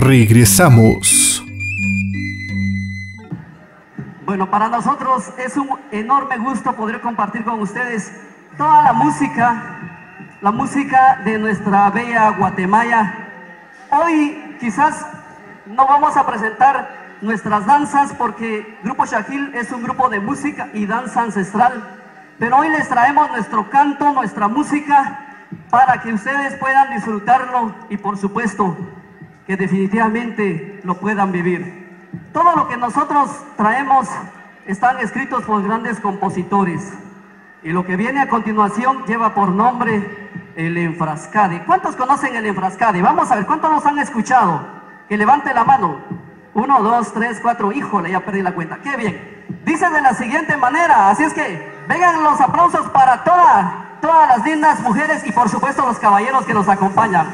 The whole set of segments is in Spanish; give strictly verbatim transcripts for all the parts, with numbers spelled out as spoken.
Regresamos. Bueno, para nosotros es un enorme gusto poder compartir con ustedes toda la música, la música de nuestra bella Guatemala. Hoy quizás no vamos a presentar nuestras danzas porque Grupo Shahil es un grupo de música y danza ancestral, pero hoy les traemos nuestro canto, nuestra música, para que ustedes puedan disfrutarlo y por supuesto que definitivamente lo puedan vivir. Todo lo que nosotros traemos están escritos por grandes compositores y lo que viene a continuación lleva por nombre el enfrascade. ¿Cuántos conocen el enfrascade? Vamos a ver, ¿cuántos los han escuchado? Que levante la mano. Uno, dos, tres, cuatro. Híjole, ya perdí la cuenta. ¡Qué bien! Dice de la siguiente manera, así es que vengan los aplausos para toda, todas las lindas mujeres y por supuesto los caballeros que nos acompañan.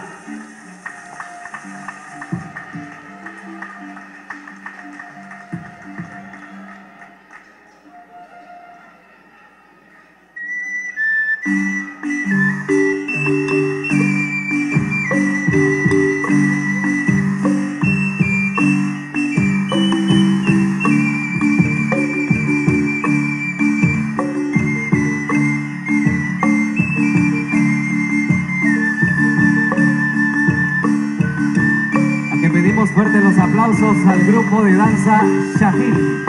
Fuerte los aplausos al grupo de danza Shahil.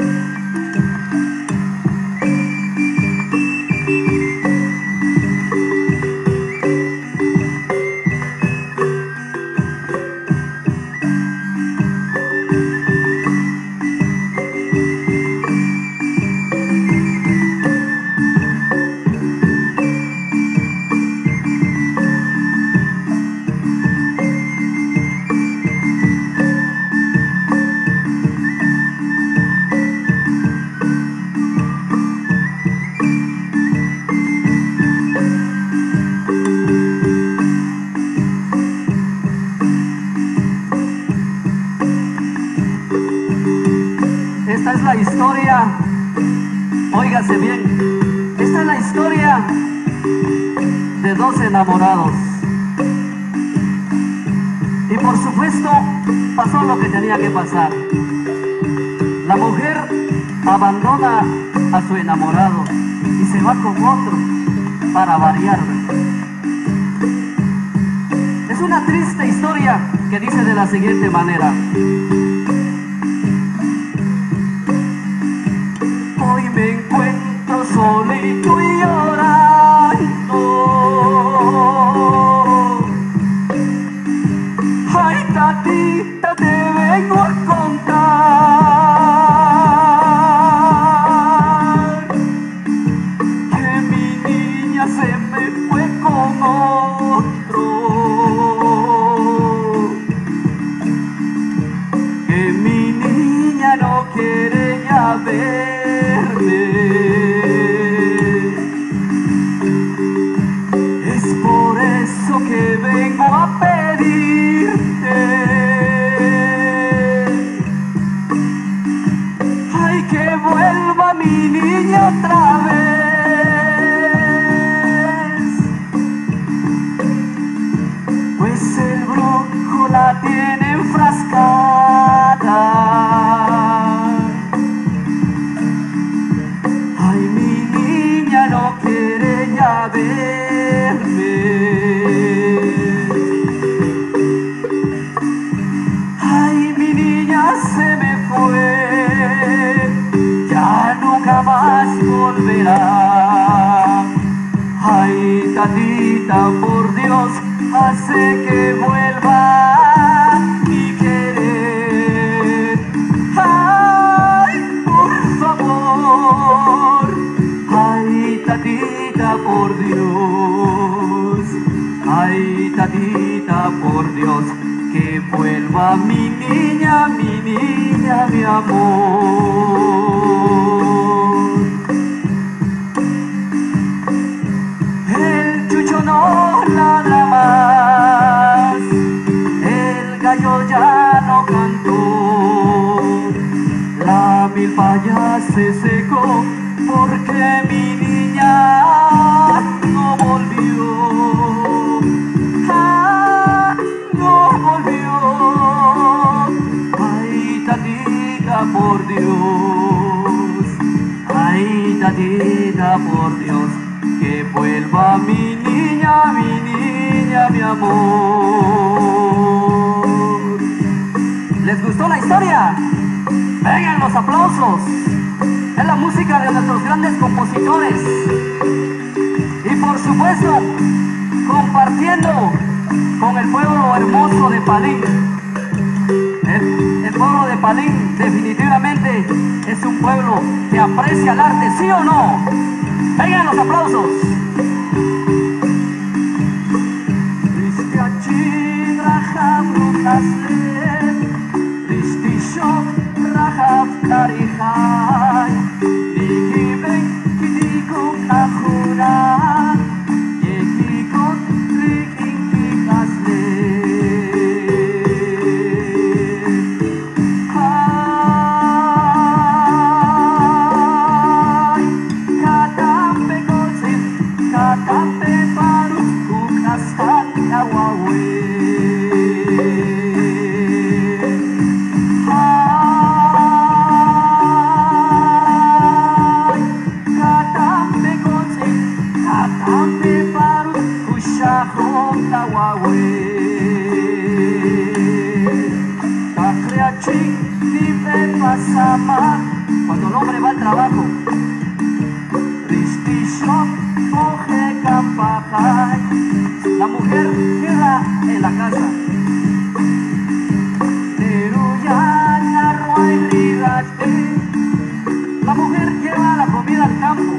Esta es la historia, óigase bien, esta es la historia de dos enamorados. Y por supuesto pasó lo que tenía que pasar. La mujer abandona a su enamorado y se va con otro para variar. Es una triste historia que dice de la siguiente manera. Hoy me encuentro solito y llorando. Ay, tatita, te vengo a contar que mi niña se me fue con otro, que mi niña no quiere ya ver. Es por eso que vengo a pedirte, ay, que vuelva mi niña otra vez, pues el brujo la tiene enfrascada. Verme. Ay, mi niña se me fue, ya nunca más volverá. Ay, tatita, por Dios, hace que vuelva mi querer. Ay, por favor, ay, tatita, por Dios, ay, tatita, por Dios, que vuelva mi niña, mi niña, mi amor. El chucho no ladra más, el gallo ya no cantó, la milpa ya se secó, porque mi niña no volvió, ah, no volvió. por Dios, ay tatita por Dios, que vuelva mi niña, mi niña, mi amor. ¿Les gustó la historia? Vengan los aplausos. Es la música de nuestros grandes compositores. Y por supuesto, compartiendo con el pueblo hermoso de Palín. El, el pueblo de Palín definitivamente es un pueblo que aprecia el arte, ¿sí o no? Vengan los aplausos. Cuando el hombre va al trabajo, la mujer queda en la casa. La mujer lleva la comida al campo.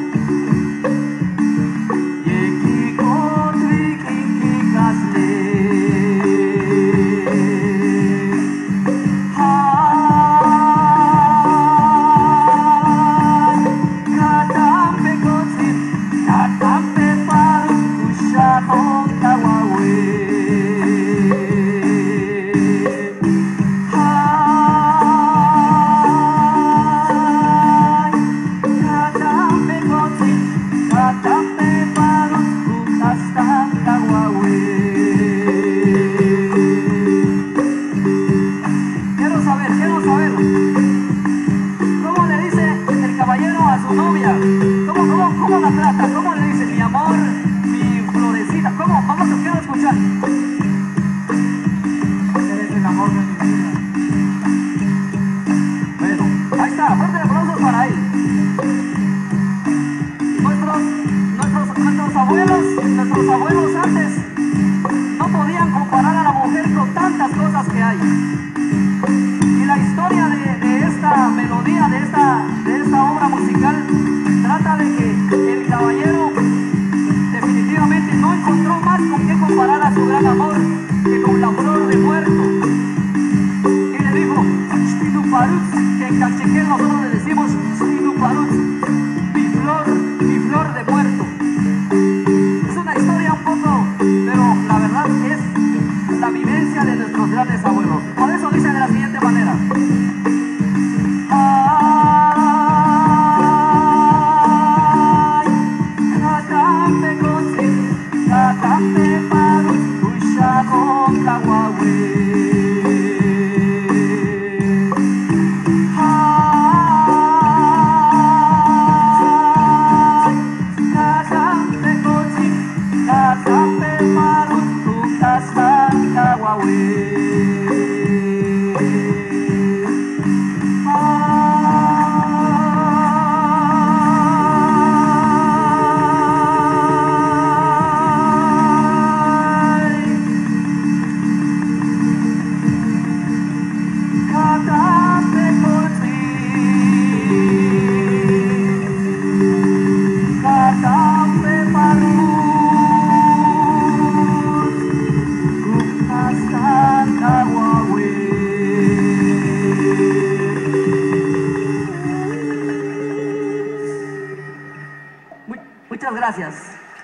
Gracias.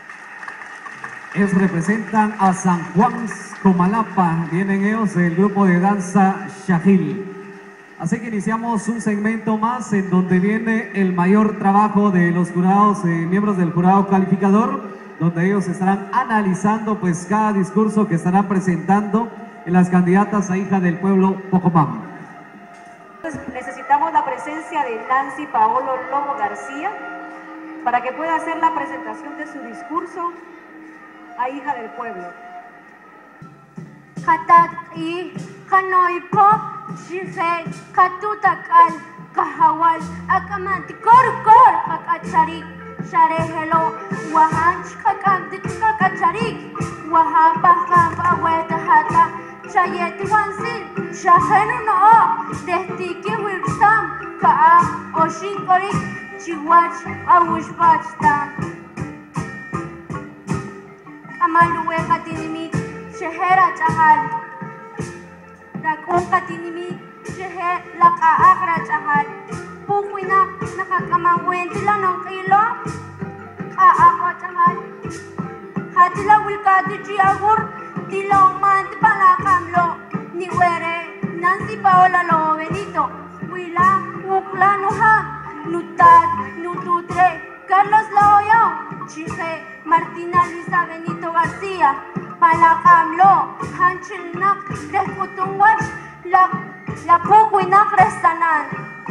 Ellos representan a San Juan Comalapa, vienen ellos del grupo de danza Shahil. Así que iniciamos un segmento más en donde viene el mayor trabajo de los jurados, eh, miembros del jurado calificador, donde ellos estarán analizando pues cada discurso que estarán presentando en las candidatas a hija del pueblo Pocomam. Pues necesitamos la presencia de Nancy Paolo Lobo García para que pueda hacer la presentación de su discurso a Hija del Pueblo. Katati, Kanoipo, Shife, Katutakal, Kahawal, Akamanti, Kor Kor, Kakachari, Sharehelo, Wahanch, Kakamti, Kakachari, Wahapaham, Awetahata, Shayeti Wansil, Shahenu no, Testiki Wilsam, Kaa, Oshinkori, Chiwach, Awushbachta. Amaluwe Katinimi, Shehera Chahal, Rakun Katinimi, Sheher Laka Agra Chahal, Pukwina, Nakakamawin, Tilanong Kilo, Kaako Chahal, Hatila Wilkati Chiagur, Tilong Mant Palakamlo, Niwere, Nancy Paola Lobo Benito, Wila, Ukla Nuha, Nutad, Nututre, Carlos Loyo, Chije, Martina Luisa Benito García, Palakamlo, Hanchilnak, Resputunwach, La, La Puquinak Restanan,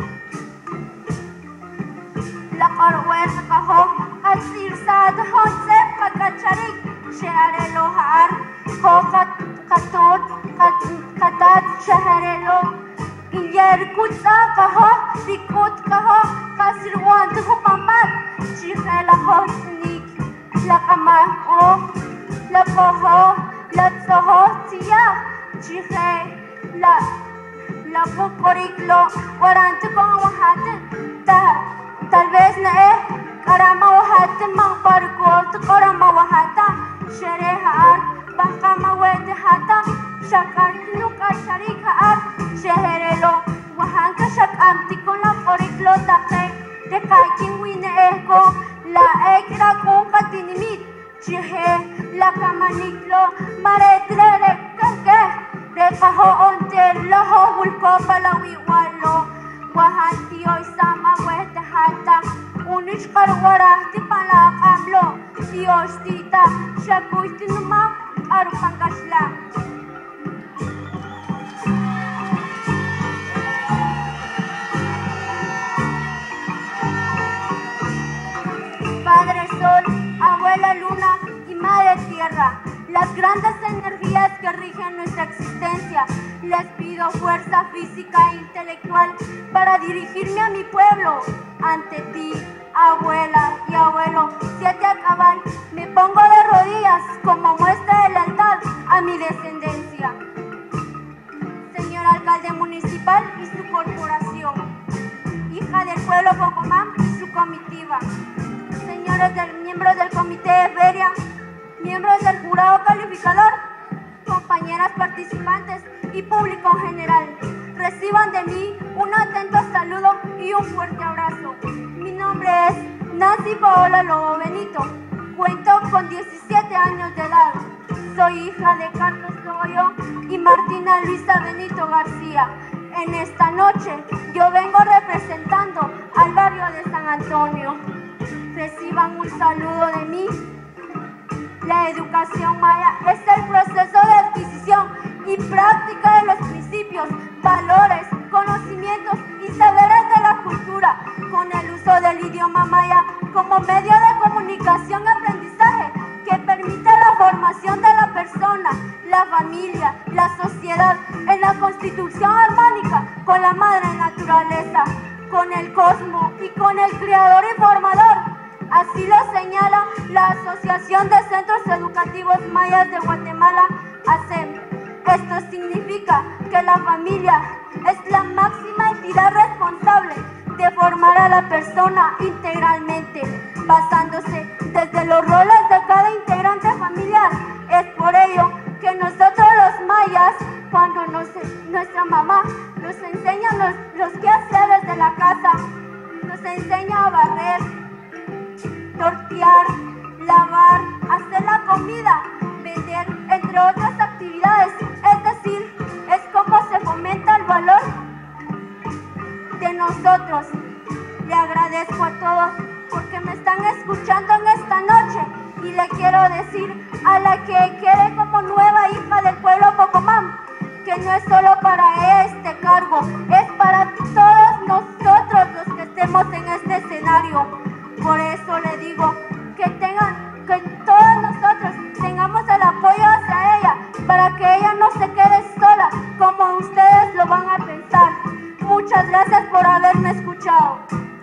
La Corhuerta Cajo, Hatsir Sad, Josep Kakacharik, Shearelo Har, Hokat, Katot, Katat, Shearelo, Iyer Kutsa Cajo, Rikut Cajo, Kasirwan, Tukupamat, Chihela Hosnik, La Kamao, La Cojo, La Tzohotia, Chije, La La Pucoriclo, Warante con Wahate, tal vez ne, Karama Wahate, Mamparco, Korama Wahata, Sherehar, Bakama Wete Hata, Shakar Nuka Sharika Ar, Sheherelo, Wahanka Shakamti con la Poriclo Taje, de Kaikin Wine Eco, La Ekra con Katinimit, Chihe, La Kamaniklo, Maretre, Kake, de Kaho Onte, Loho Hulko Palawiwalo, Wahanti Oisama Wete Hata, Unish Karwara, Tipala Kamlo, Dios Tita, Shakuitinuma, Arupangashla. Padre Sol, Abuela Luna y Madre Tierra, las grandes energías que rigen nuestra existencia, les pido fuerza física e intelectual para dirigirme a mi pueblo. Ante ti, abuela y abuelo, siete a cabal, me pongo de rodillas como muestra de lealtad a mi descendencia. Señor alcalde municipal y su corporación, hija del pueblo Pocomán y su comitiva, señores del, miembros del comité de feria, miembros del jurado calificador, compañeras participantes y público en general, reciban de mí un atento saludo y un fuerte abrazo. Mi nombre es Nancy Paola Lobo Benito, cuento con diecisiete años de edad, soy hija de Carlos Lobo y Martina Luisa Benito García. En esta noche yo vengo representando al barrio de San Antonio. Reciban un saludo de mí. La educación maya es el proceso de adquisición y práctica de los principios, valores, conocimientos y saberes de la cultura, con el uso del idioma maya como medio de comunicación y aprendizaje que permite la formación de la persona, la familia, la sociedad en la constitución armónica con la madre naturaleza, con el cosmos y con el creador y formador. Así lo señala la Asociación de Centros Educativos Mayas de Guatemala, A C E M. Esto significa que la familia es la máxima entidad responsable de formar a la persona integralmente, basándose desde los roles de cada integrante familiar. Es por ello que nosotros los mayas, cuando nos, nuestra mamá nos enseña los, los quehaceres de la casa, nos enseña a barrer, tortear, lavar, hacer la comida, vender, entre otras actividades. Es decir, es como se fomenta el valor de nosotros. Le agradezco a todos porque me están escuchando en esta noche y le quiero decir a la que quede como nueva hija del pueblo Pocomán que no es solo para este cargo, es para todos nosotros tenemos en este escenario. Por eso le digo que tengan, que todos nosotros tengamos el apoyo hacia ella, para que ella no se quede sola, como ustedes lo van a pensar. Muchas gracias por haberme escuchado.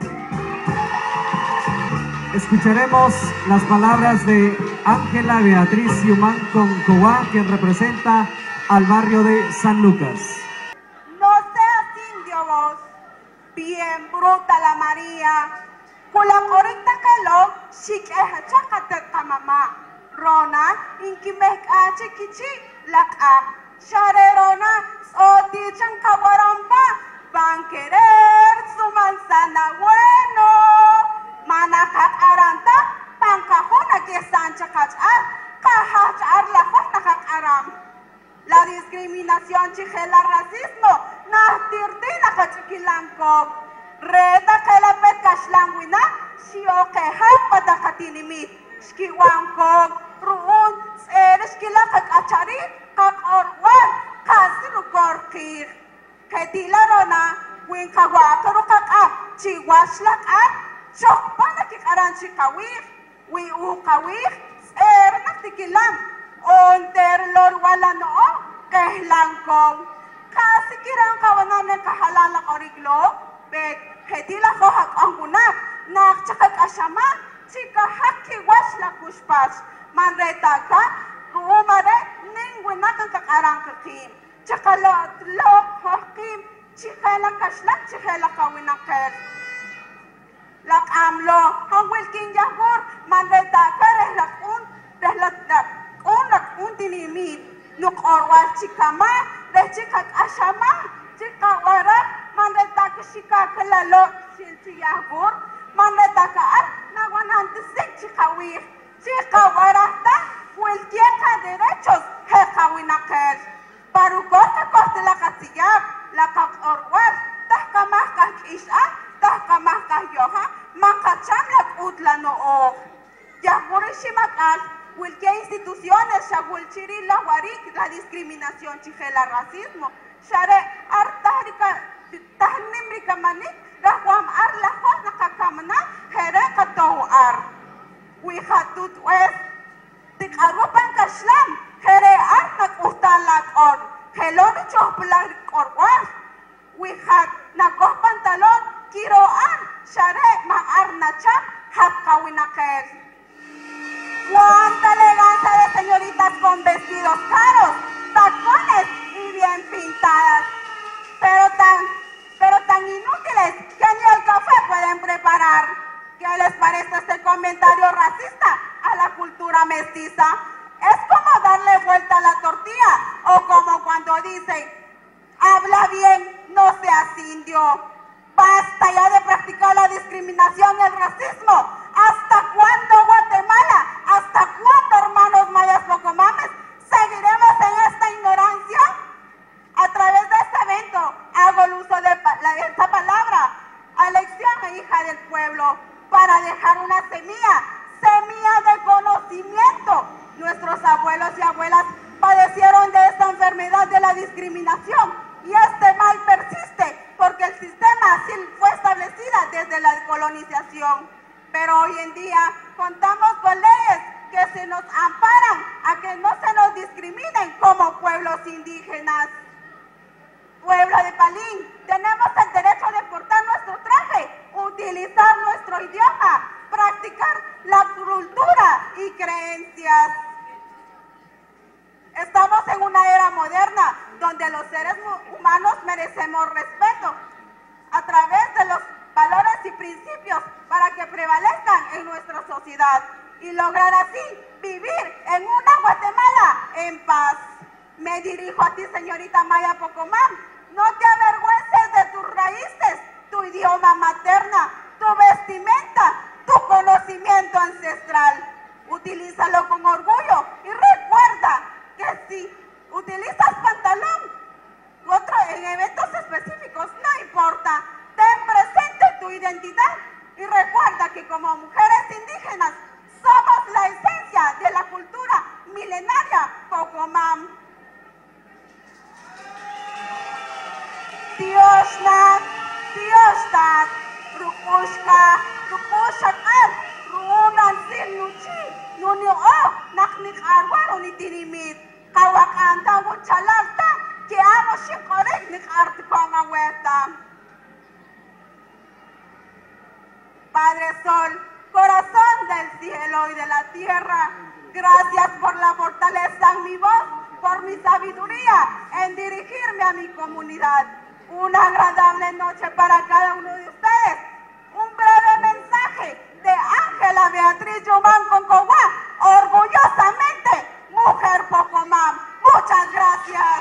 Escucharemos las palabras de Ángela Beatriz Yumán Concobá, quien representa al barrio de San Lucas. No seas indio vos, bien bruta la María. Kulangorik takalo, shik eha chakate kamama. Rona, inkimek ache kichi, lak a. Share Rona, oti chankawaramba, van querer su manzana bueno. Manakak aranta, pankahona que sancha kachar, kahachar la fona kak aram. La discriminación chijela racismo, nahtirtina kachikilanko. Reda que la petkashlanguina, shio que hapata katinimit, shkiwanko, ruun, sereshkila kakachari, kak orwan, kasiru korkir. Que tilarona, winkawakaru kak chiwashlak a, chokpana kikaran chikawir, wi ukawir, ernak tikilam, onder lor wala noo, kehlanko. Kasi kirang kawanan ng kahalalak origlo, bet hetila kohak anggunak, nak chakak asama, chika haki wasla kushpas, manreta ka, ruumare, ningwinak ang kakarang kakim, chaka lo, lo, hakim, chikela kaslak, chikela kawinakir. Lak amlo, ang wilking yahur, manreta ka, rehlak un, rehlak dak, un, lak un dinimit, nuk orwal chikama, rechikak asama, chika warak, manreta ka shika kalalo, silsi yahur, manreta ka ar, nawanantisik chikawir, chika warakta, wilkieka derechos, hekawinakir. Parukota koste la kasiyab, la kak orwal, tahkamah kak isha, tahkamah kak yoha, makacham lak utla noo. Yahurishimakal, wilke instituciones, shagulchiri la warik, la discriminación chijela racismo, share artarika, tahnimrika manik, rahwam ar la hos nakakamna, here katou ar. Wihatut wes, tik arupan kashlam, here ar nakuhtan lak or, heloni chohpular korwas. Wihat nakoh pantalon, kiro ar, share ma ar nacham, hakawinakel. Cuánta elegancia de señoritas con vestidos caros, tacones y bien pintadas, pero tan, pero tan inútiles que ni el café pueden preparar. ¿Qué les parece este comentario racista a la cultura mestiza? Es como darle vuelta a la tortilla, o como cuando dicen, habla bien, no seas indio. Basta ya de practicar la discriminación y el racismo. ¿Hasta cuándo, Guatemala? ¿Hasta cuándo, hermanos mayas pocomames? ¿Seguiremos en esta ignorancia? A través de este evento hago el uso de la, esta palabra, elección e hija del pueblo, para dejar una semilla, semilla de conocimiento. Nuestros abuelos y abuelas padecieron de esta enfermedad de la discriminación y este mal persiste porque el sistema así fue establecida desde la colonización. Pero hoy en día contamos con leyes que se nos amparan a que no se nos discriminen como pueblos indígenas. Pueblo de Palín, tenemos el derecho de portar nuestro traje, utilizar nuestro idioma, practicar la cultura y creencias. Estamos en una era moderna donde los seres humanos merecemos respeto a través de los valores y principios para que prevalezcan en nuestra sociedad y lograr así vivir en una Guatemala en paz. Me dirijo a ti, señorita Maya Pocomam, no te avergüences de tus raíces, tu idioma materna, tu vestimenta, tu conocimiento ancestral. Utilízalo con orgullo y recuerda que si utilizas pantalón otro en eventos específicos, no importa, ten presente tu identidad y recuerda que como mujeres indígenas somos la esencia de la cultura milenaria Pocomam. Dios, Dios, Pushka, Pushakar, Runan Sin Nuchi, Nunio O, Naknik Arwaro ni Tinimit, Kawakanta Muchalalta, que amo Shikorek Nik Artikonga Weta. Padre Sol, corazón del cielo y de la tierra, gracias por la fortaleza en mi voz, por mi sabiduría en dirigirme a mi comunidad. Una agradable noche para cada uno de ustedes. Un breve mensaje de Ángela Beatriz Yumán Concogua, orgullosamente mujer Pocomam. Muchas gracias.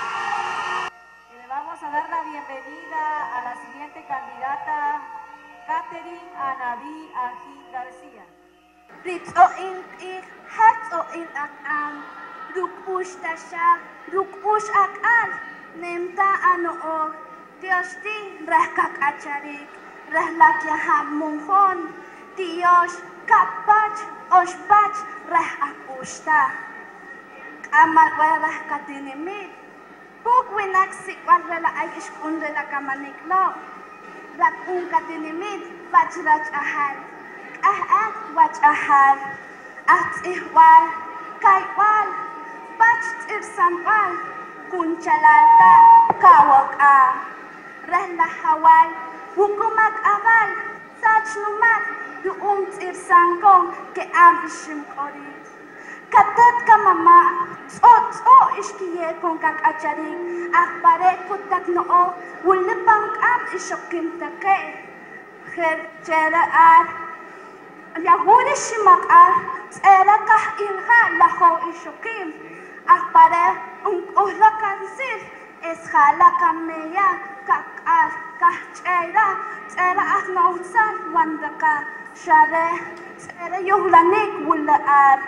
Y le vamos a dar la bienvenida a la siguiente candidata, Catherine Anaví Ajín García. Ritso in ik, hetso in ak an, rukush tasha, rukush ak an, nemta ano og, Dios di rehkak acharik, rehlak yaham munghon, Dios kapach, osbach, reh akushta. Amal wereh katinimit, buk winak sikwal rela ay ishkunde la kamaniklo, rak un katinimit, fajrach ahal. Ah, wach ahal, at ihwal, kaywal, bach tirsamwal, kunchalata, kawak a, rehla hawal, wukumak agal, sach numak, yuum tirsangkong, ke am ishim korit. Katet ka mama, tso tso ishkiye kong kak acharing, akbare kutak noo, wulipang am ishokim take, her chere ar, Yahudi shimakar, tserakah inha laho ishokim, akpare un uhlakansil, eshala kameya, kakar, kahchera, tsera ahnautsan, wandaka, share, tsera yuhlanik wulaar.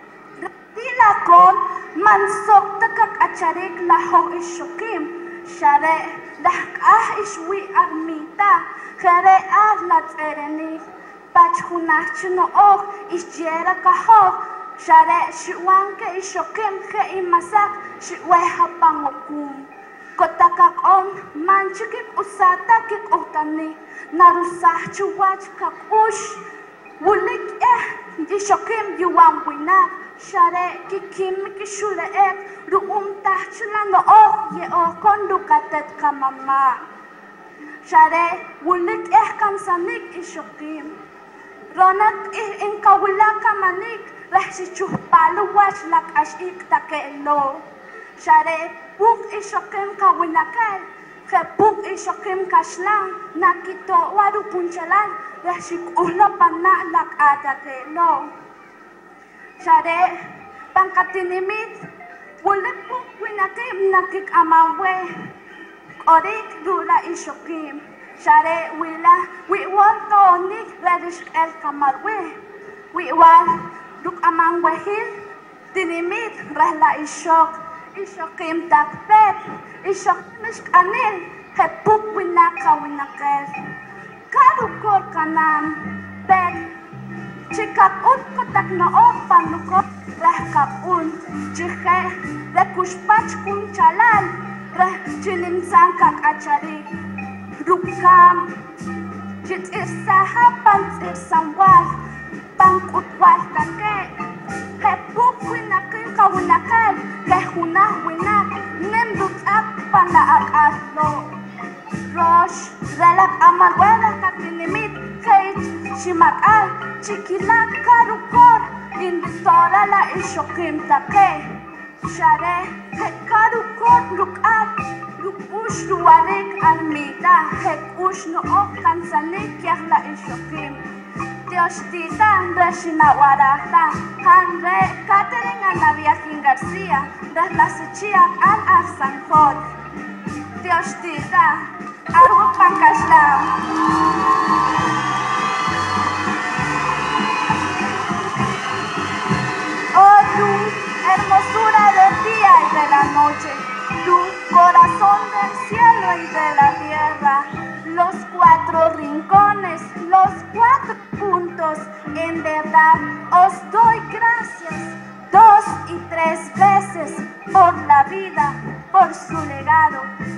Tilakon, mansok takak acharik laho ishokim, share, lahkah ishwi armita, khere ar la tserenik. Bachunach no og isjera kaho share shwanke ishokem ke imasak shweha pangokum kotakak on manchikik usata kik otani narusah chuwach kakush wulik eh ishokem yuwan wina share kikim kishule ek ruum tahchula no og ye og kondukatet kamama share wulik eh kamsanik ishokem Ronak ih in kawula kamanik, rah si chuhpalo wach lak ashik takelo. Share puk ishokim kawinakal, ke puk ishokim kashlang, nakito waru punchalan, rah si uhla pana lak atakelo. Share pangkatinimit, wulit puk winakim nakik amawe, orik dura ishokim. Share wila, we want to nik radish el kamarwe. We want duk amang wahil, dinimit rehla ishok, ishokim takpet, ishok misk anil, hepuk winaka winakel. Karukor kanam, pet, chikap un kotak nook panukot, rehkap un, chike, rekushpach kun chalal, reh chinim sangkak achari. Rukam, jit irsaha pants irsangwal, pangkutwal kake, hepuk winakin kawinakal, kehunah winak, nembut ap panaak aslo. Rosh, relak amarwela katinimit, kay shimakal, chikilak karukor, indiktora la ishokim take. Share, hekarukor lukap, Ush duarek almita, hek ush no ok kansanik yahla ishokim. Dios tita, reshina warahla, hanre Catherine Anaví Ajín García, resla sechiak an arsanjot. Dios tita, arhu pankashlam. Oh luz, hermosura del día y de la noche, luz, corazón del cielo y de la tierra, los cuatro rincones, los cuatro puntos, en verdad os doy gracias dos y tres veces por la vida, por su legado, que es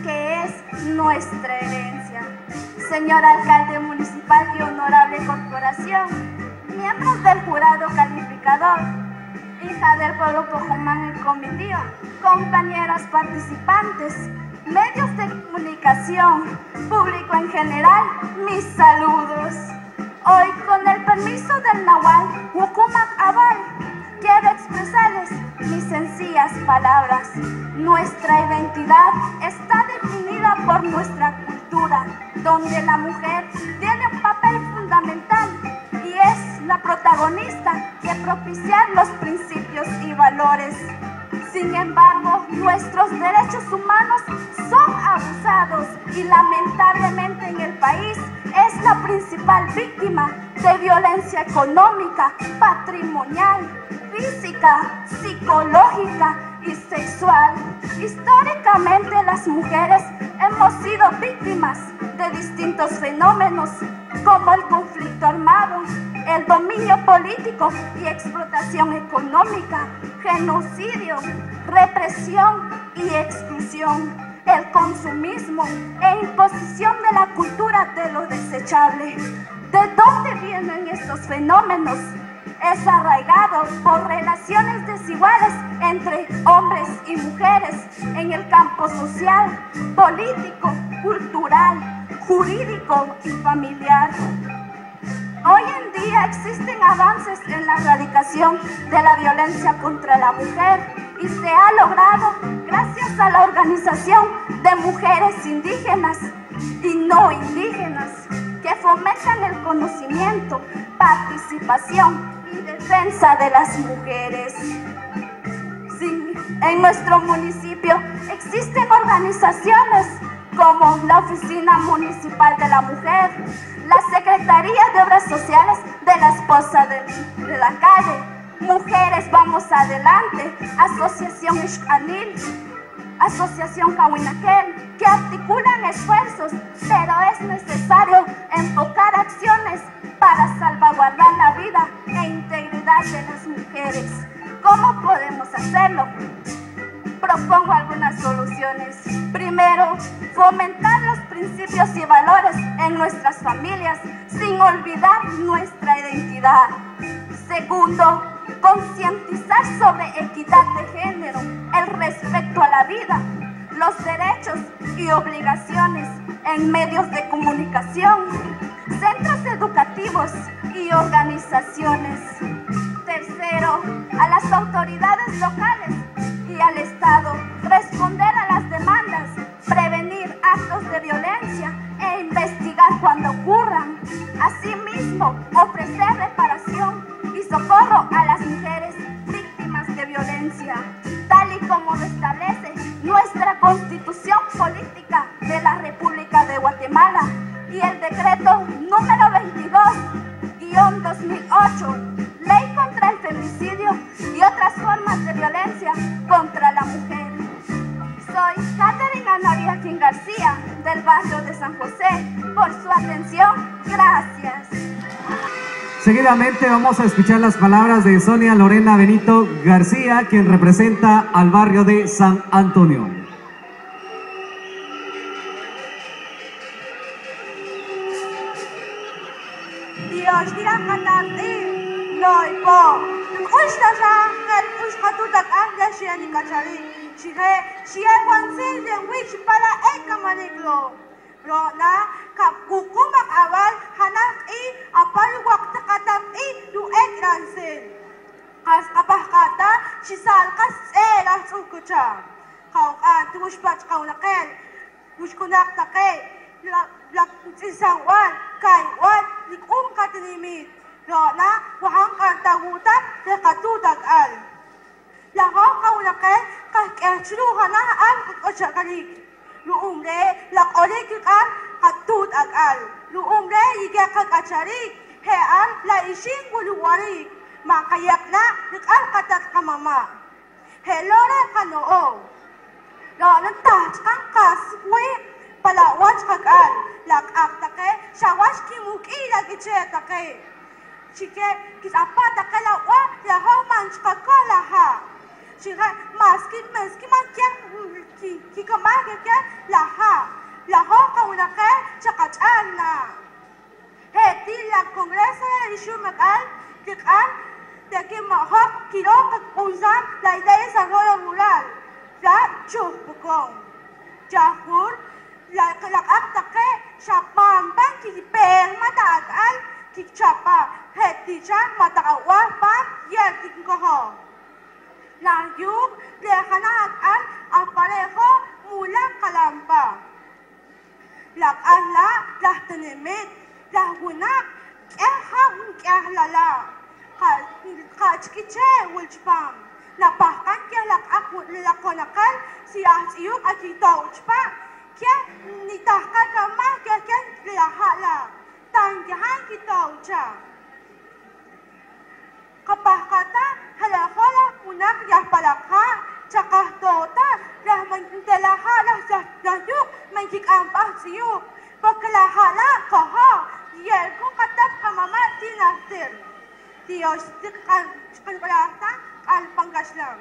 es nuestra herencia. Señor alcalde municipal y honorable corporación, miembros del jurado calificador, hija del pueblo Pojomán y Comitío, compañeras participantes, medios de comunicación, público en general, mis saludos. Hoy, con el permiso del Nahual Wukumak Abal, quiero expresarles mis sencillas palabras. Nuestra identidad está definida por nuestra cultura, donde la mujer tiene un papel fundamental y es la protagonista de propiciar los principios y valores. Sin embargo, nuestros derechos humanos son abusados y lamentablemente en el país es la principal víctima de violencia económica, patrimonial, física, psicológica y sexual. Históricamente las mujeres hemos sido víctimas de distintos fenómenos como el conflicto armado, el dominio político y explotación económica, genocidio, represión y exclusión, el consumismo e imposición de la cultura de lo desechable. ¿De dónde vienen estos fenómenos? Es arraigado por relaciones desiguales entre hombres y mujeres en el campo social, político, cultural, jurídico y familiar. Hoy en día existen avances en la erradicación de la violencia contra la mujer y se ha logrado gracias a la organización de mujeres indígenas y no indígenas que fomentan el conocimiento, participación y defensa de las mujeres. Sí, en nuestro municipio existen organizaciones como la Oficina Municipal de la Mujer, la Secretaría de Obras Sociales de la Esposa de, de la Calle, Mujeres Vamos Adelante, Asociación Ixcanil, Asociación Cahuinaquel, que articulan esfuerzos, pero es necesario enfocar acciones para salvaguardar la vida e integridad de las mujeres. ¿Cómo podemos hacerlo? Propongo algunas soluciones. Primero, fomentar los principios y valores en nuestras familias sin olvidar nuestra identidad. Segundo, concientizar sobre equidad de género, el respeto a la vida, los derechos y obligaciones en medios de comunicación, centros educativos y organizaciones. Tercero, a las autoridades locales y al Estado responder a las demandas, prevenir actos de violencia e investigar cuando ocurran. Asimismo, ofrecer reparación y socorro a las mujeres víctimas de violencia, tal y como lo establece nuestra Constitución Política de la República de Guatemala y el decreto número veintidós guión dos mil ocho, Ley contra el Femicidio y otras formas de violencia contra la mujer. Soy Catherine Ana Joaquín García, del barrio de San José. Por su atención, gracias. Seguidamente vamos a escuchar las palabras de Sonia Lorena Benito García, quien representa al barrio de San Antonio. Dios dirá katati, loy po. Ushta sa, el ushkatutak anda siya ni kachari. Sihe, siya kwansin den wich para eka maniglo. Rona, kapukumak awal, hanak i, apal wakta katak i, du ek ransin. Kas kapah kata, sisal kas elah sukucha. Kau kan, tu ushpat kau nakel, ushkunak take. Lak isang wan, kay wan, likum katinimit. Rona, wahang kantagutan, de katudag al. Lakaw kaulakel, kakechluhan na ang kukutsakalik. Luumre, lakolik ang katudag al. Luumre, igay kakacharik, hean, laising guluwarik. Makayak na, nikal katak kamama. Helore kanoo. Rona, touch kang kaswi. Palawach kagal, lak aktake, shawash kimuki lagiche take. Chike, kisapa take la wa, la ho man chkakola ha. Chike, maski maski man kya ki ki kamage kya la ha. Shumakal, Kikan, de que mejor quiero usar la idea de desarrollo rural. Ya chupukong. Jahur, la la acta que chapam pan ki peng mataal ki chapa, heticha matawa pan yer kinkoho. La yub de hanak al aparejo mula kalampa. La ala la tenemet la gunak eha un la ha ha chiche wilchpam. La pakan que la aku la konakal si asiuk akito uchpa que ni tahkal kama que que la hala tan jahan kita ucha. Kapag kata halahala unak ya palakha cakah tota dah mentelahala dah dayuk mencikampah siuk pagkalahala kaha yel ko katap kamama tinasir Dios kan kan al Pangasinan.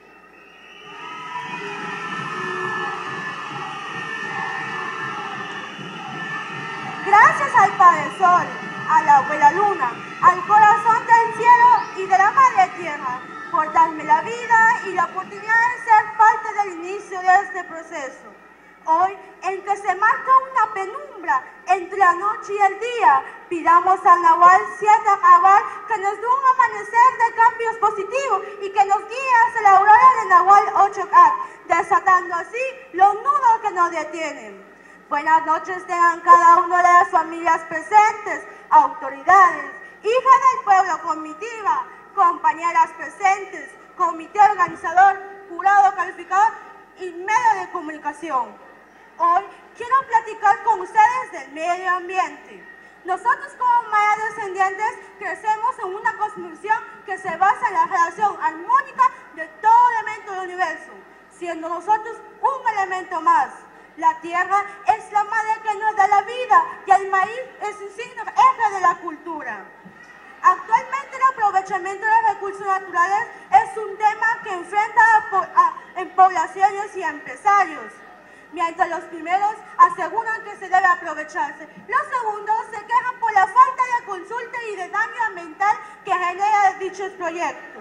Gracias al Padre Sol, a la Abuela Luna, al corazón del cielo y de la Madre Tierra, por darme la vida y la oportunidad de ser parte del inicio de este proceso. Hoy, en que se marca una penumbra entre la noche y el día, pidamos al Nahual Siete Cabal que nos dé un amanecer de cambios positivos y que nos guíe hacia la aurora de Nahual Ocho Cat, desatando así los nudos que nos detienen. Buenas noches tengan cada una de las familias presentes, autoridades, hijas del pueblo, comitiva, compañeras presentes, comité organizador, jurado calificador y medio de comunicación. Hoy quiero platicar con ustedes del medio ambiente. Nosotros como mayas descendientes crecemos en una cosmovisión que se basa en la relación armónica de todo elemento del universo, siendo nosotros un elemento más. La tierra es la madre que nos da la vida y el maíz es un signo eje de la cultura. Actualmente el aprovechamiento de los recursos naturales es un tema que enfrenta a, a, en poblaciones y a empresarios. Mientras los primeros aseguran que se debe aprovecharse, los segundos se quejan por la falta de consulta y de daño ambiental que genera dichos proyectos.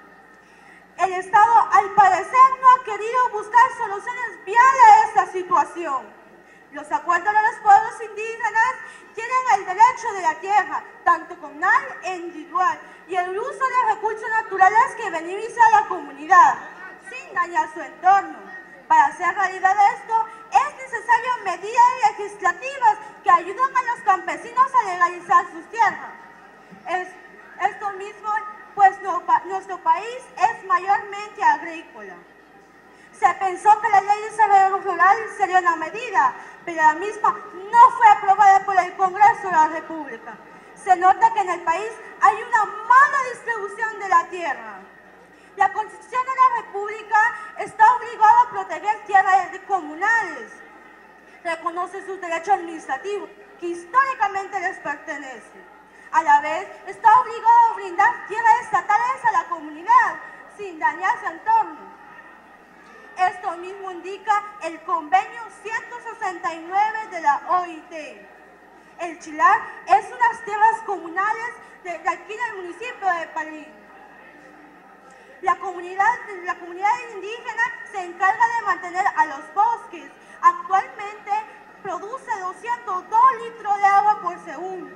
El Estado, al parecer, no ha querido buscar soluciones viables a esta situación. Los acuerdos de los pueblos indígenas tienen el derecho de la tierra, tanto comunal e individual, y el uso de recursos naturales que beneficia a la comunidad, sin dañar su entorno. Para hacer realidad esto, es necesario medidas legislativas que ayuden a los campesinos a legalizar sus tierras. Es, esto mismo, pues no, nuestro país es mayormente agrícola. Se pensó que la ley de desarrollo rural sería una medida, pero la misma no fue aprobada por el Congreso de la República. Se nota que en el país hay una mala distribución de la tierra. La Constitución de la República está obligada a proteger tierras comunales. Reconoce sus derechos administrativos, que históricamente les pertenecen. A la vez, está obligado a brindar tierras estatales a la comunidad, sin dañar su entorno. Esto mismo indica el convenio ciento sesenta y nueve de la O I T. El Chilar es unas tierras comunales de, de aquí del municipio de Palín. La comunidad, la comunidad indígena se encarga de mantener a los bosques. Actualmente produce doscientos dos litros de agua por segundo.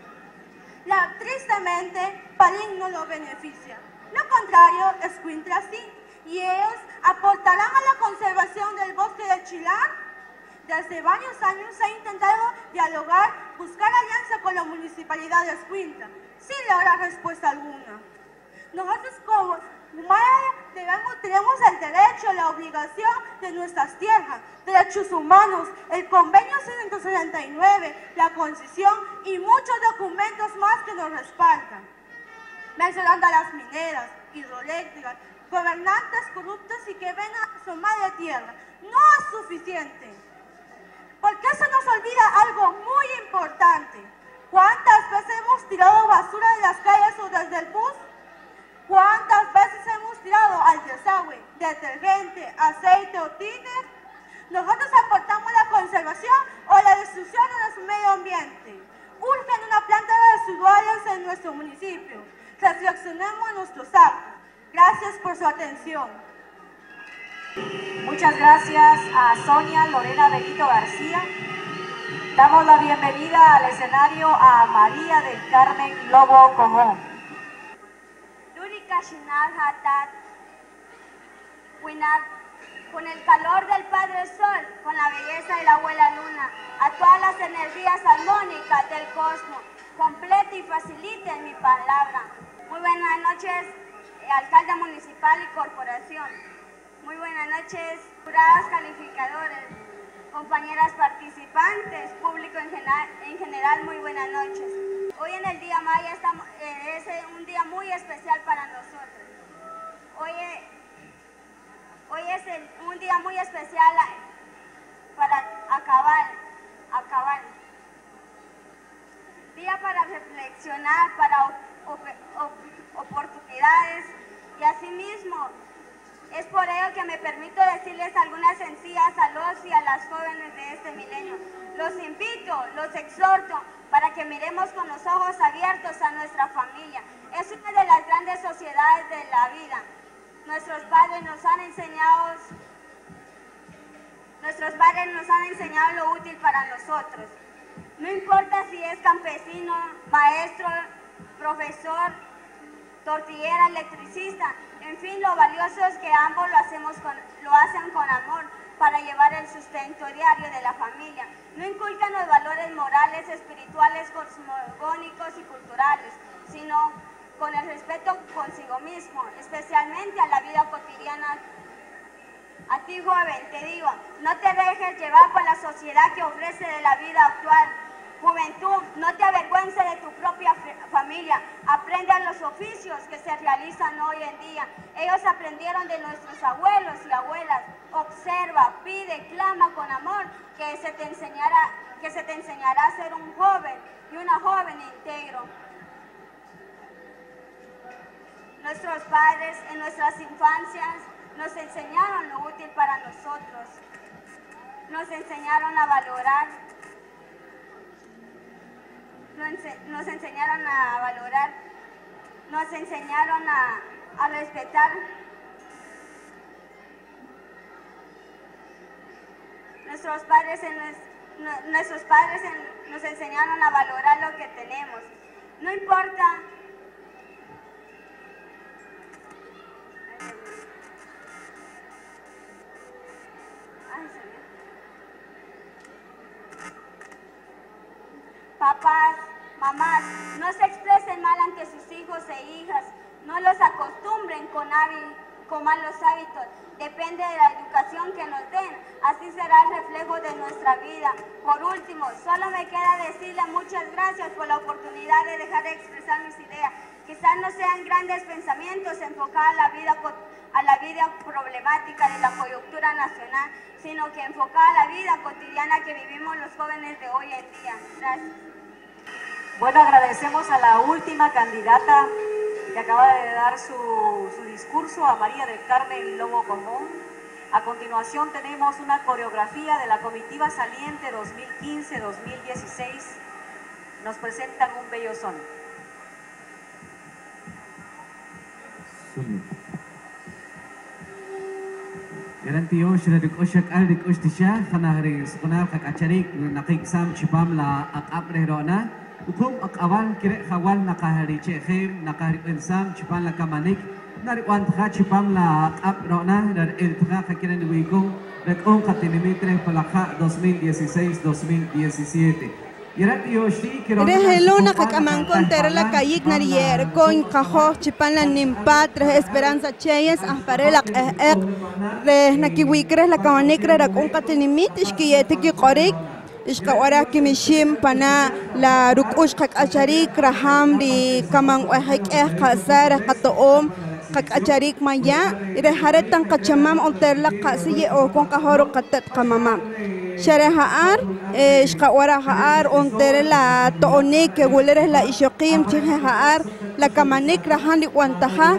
La, tristemente, Palín no lo beneficia. Lo contrario, Escuintla sí. Y ellos aportarán a la conservación del bosque del Chilar. Desde varios años se ha intentado dialogar, buscar alianza con la municipalidad de Escuintla, sin lograr respuesta alguna. Nosotros como mayas debemos, tenemos el derecho, la obligación de nuestras tierras, derechos humanos, el convenio ciento sesenta y nueve, la Constitución y muchos documentos más que nos respaldan. Mencionando a las mineras, hidroeléctricas, gobernantes corruptos y que ven a su madre tierra. No es suficiente. ¿Por qué se nos olvida algo muy importante? ¿Cuántas veces hemos tirado basura de las calles o desde el bus? ¿Cuántas veces hemos tirado al desagüe detergente, aceite o tiner? Nosotros aportamos la conservación o la destrucción de nuestro medio ambiente. Urgen una planta de residuales en nuestro su atención. Muchas gracias a Sonia Lorena Benito García. Damos la bienvenida al escenario a María del Carmen Lobo Común. Con el calor del Padre Sol, con la belleza de la Abuela Luna, a todas las energías armónicas del cosmos, complete y facilite mi palabra. Muy buenas noches, alcalde municipal y corporación. Muy buenas noches, jurados calificadores, compañeras participantes, público en general, en general, muy buenas noches. Hoy en el Día Maya estamos, eh, es un día muy especial para nosotros. Hoy, eh, hoy es el, un día muy especial para acabar, acabar. Día para reflexionar, para op, op, op, oportunidades y asimismo es por ello que me permito decirles algunas sencillas a los y a las jóvenes de este milenio. Los invito, los exhorto para que miremos con los ojos abiertos a nuestra familia. Es una de las grandes sociedades de la vida. Nuestros padres nos han enseñado, nuestros padres nos han enseñado lo útil para nosotros. No importa si es campesino, maestro, profesor, tortillera, electricista, en fin, lo valioso es que ambos lo, hacemos con, lo hacen con amor para llevar el sustento diario de la familia. No inculcan los valores morales, espirituales, cosmogónicos y culturales, sino con el respeto consigo mismo, especialmente a la vida cotidiana. A ti, joven, te digo, no te dejes llevar por la sociedad que ofrece de la vida actual. Juventud, no te avergüences de tu propia familia. Aprende los oficios que se realizan hoy en día. Ellos aprendieron de nuestros abuelos y abuelas. Observa, pide, clama con amor que se te enseñará, que se te enseñará a ser un joven y una joven íntegro. Nuestros padres en nuestras infancias nos enseñaron lo útil para nosotros. Nos enseñaron a valorar. Nos enseñaron a valorar, nos enseñaron a, a respetar. Nuestros padres, en, nuestros padres en, nos enseñaron a valorar lo que tenemos. No importa. Ay, papás, mamás, no se expresen mal ante sus hijos e hijas, no los acostumbren con, hábil, con malos hábitos, depende de la educación que nos den, así será el reflejo de nuestra vida. Por último, solo me queda decirle muchas gracias por la oportunidad de dejar de expresar mis ideas. Quizás no sean grandes pensamientos enfocados a la vida, a la vida problemática de la coyuntura nacional, sino que enfocada a la vida cotidiana que vivimos los jóvenes de hoy en día. Gracias. Bueno, agradecemos a la última candidata que acaba de dar su, su discurso, a María del Carmen Lobo Común. A continuación tenemos una coreografía de la comitiva saliente dos mil quince dos mil dieciséis. Nos presentan un bello son. Garantiyo shiradik oshak aldik ostisha khanahri sukunar kak acharik nakik sam chipam la akabre rona ukum akawan kire khawal nakahari chekhem nakahri insam chipam la kamanik nari wan tha chipam la akab rona dar el tha kakiran wikong rekong katinimitre palakha dos mil dieciséis dos mil diecisiete. Reheluna kakaman ter la kayik narier con kajo chipan la nimpat tres esperanza cheyes asparela ek re nakiwikre la kawanikre ra con katinimit iskiyete ki qorik iskawara kimishim pana la rukush kak acharik raham di kamang wahik eh kasar katoom kak acharik maya ire haretan kachamam onter la kasiye o con kahoro katet kamama شرهار إيش قوارا هار أنتر لا تونيك ولره لا إشقيم تيه هار لا كمانيك رهاني وانتها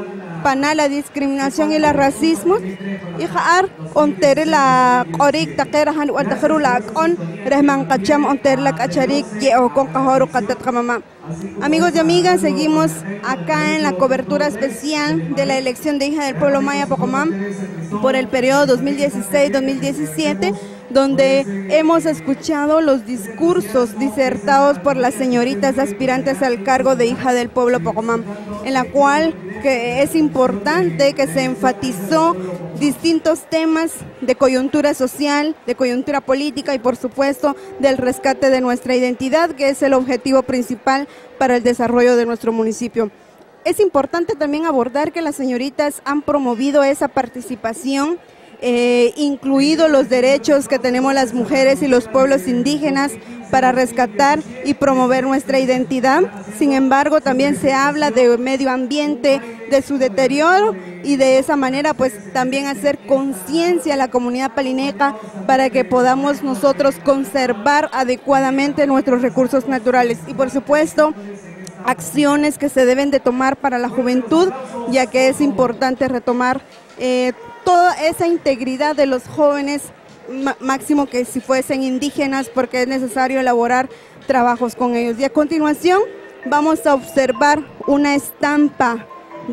para la discriminación y el racismo y jaar onter la qorik taqerahan wa taqru la con resman qacham onter la kacharik ye o con qahoru qatat qamama. Amigos y amigas, seguimos acá en la cobertura especial de la elección de hija del pueblo maya Pocomam por el periodo dos mil dieciséis dos mil diecisiete, donde hemos escuchado los discursos disertados por las señoritas aspirantes al cargo de hija del pueblo Pocomam, en la cual que es importante que se enfatizó distintos temas de coyuntura social, de coyuntura política y por supuesto del rescate de nuestra identidad, que es el objetivo principal para el desarrollo de nuestro municipio. Es importante también abordar que las señoritas han promovido esa participación, eh, incluido los derechos que tenemos las mujeres y los pueblos indígenas para rescatar y promover nuestra identidad. Sin embargo, también se habla de medio ambiente, de su deterioro y de esa manera pues también hacer conciencia a la comunidad palineca para que podamos nosotros conservar adecuadamente nuestros recursos naturales y por supuesto acciones que se deben de tomar para la juventud, ya que es importante retomar eh, toda esa integridad de los jóvenes, máximo que si fuesen indígenas, porque es necesario elaborar trabajos con ellos. Y a continuación vamos a observar una estampa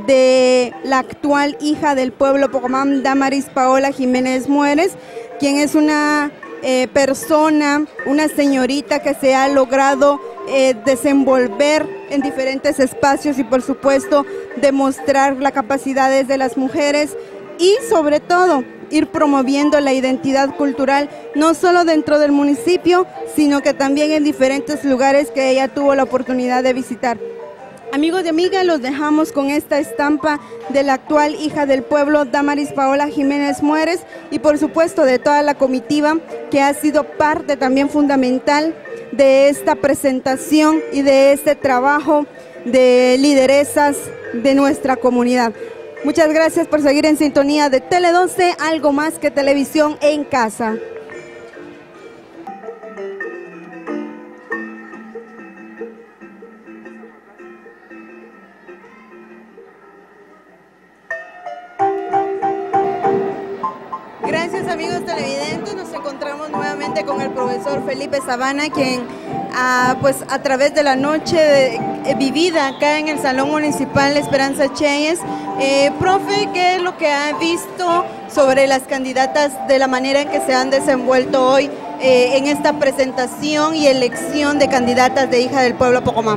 de la actual hija del pueblo Pocomam, Damaris Paola Jiménez Mueres, quien es una eh, persona, una señorita que se ha logrado eh, desenvolver en diferentes espacios y por supuesto demostrar las capacidades de las mujeres y sobre todo ir promoviendo la identidad cultural, no solo dentro del municipio, sino que también en diferentes lugares que ella tuvo la oportunidad de visitar. Amigos y amigas, los dejamos con esta estampa de la actual hija del pueblo, Damaris Paola Jiménez Mueres, y por supuesto de toda la comitiva que ha sido parte también fundamental de esta presentación y de este trabajo de lideresas de nuestra comunidad. Muchas gracias por seguir en sintonía de Tele doce, algo más que televisión en casa. Gracias amigos televidentes, nos encontramos nuevamente con el profesor Felipe Sabana, quien ah, pues a través de la noche de, eh, vivida acá en el Salón Municipal Esperanza Cheyes, eh, profe, ¿qué es lo que ha visto sobre las candidatas de la manera en que se han desenvuelto hoy eh, en esta presentación y elección de candidatas de hija del pueblo Pocomam?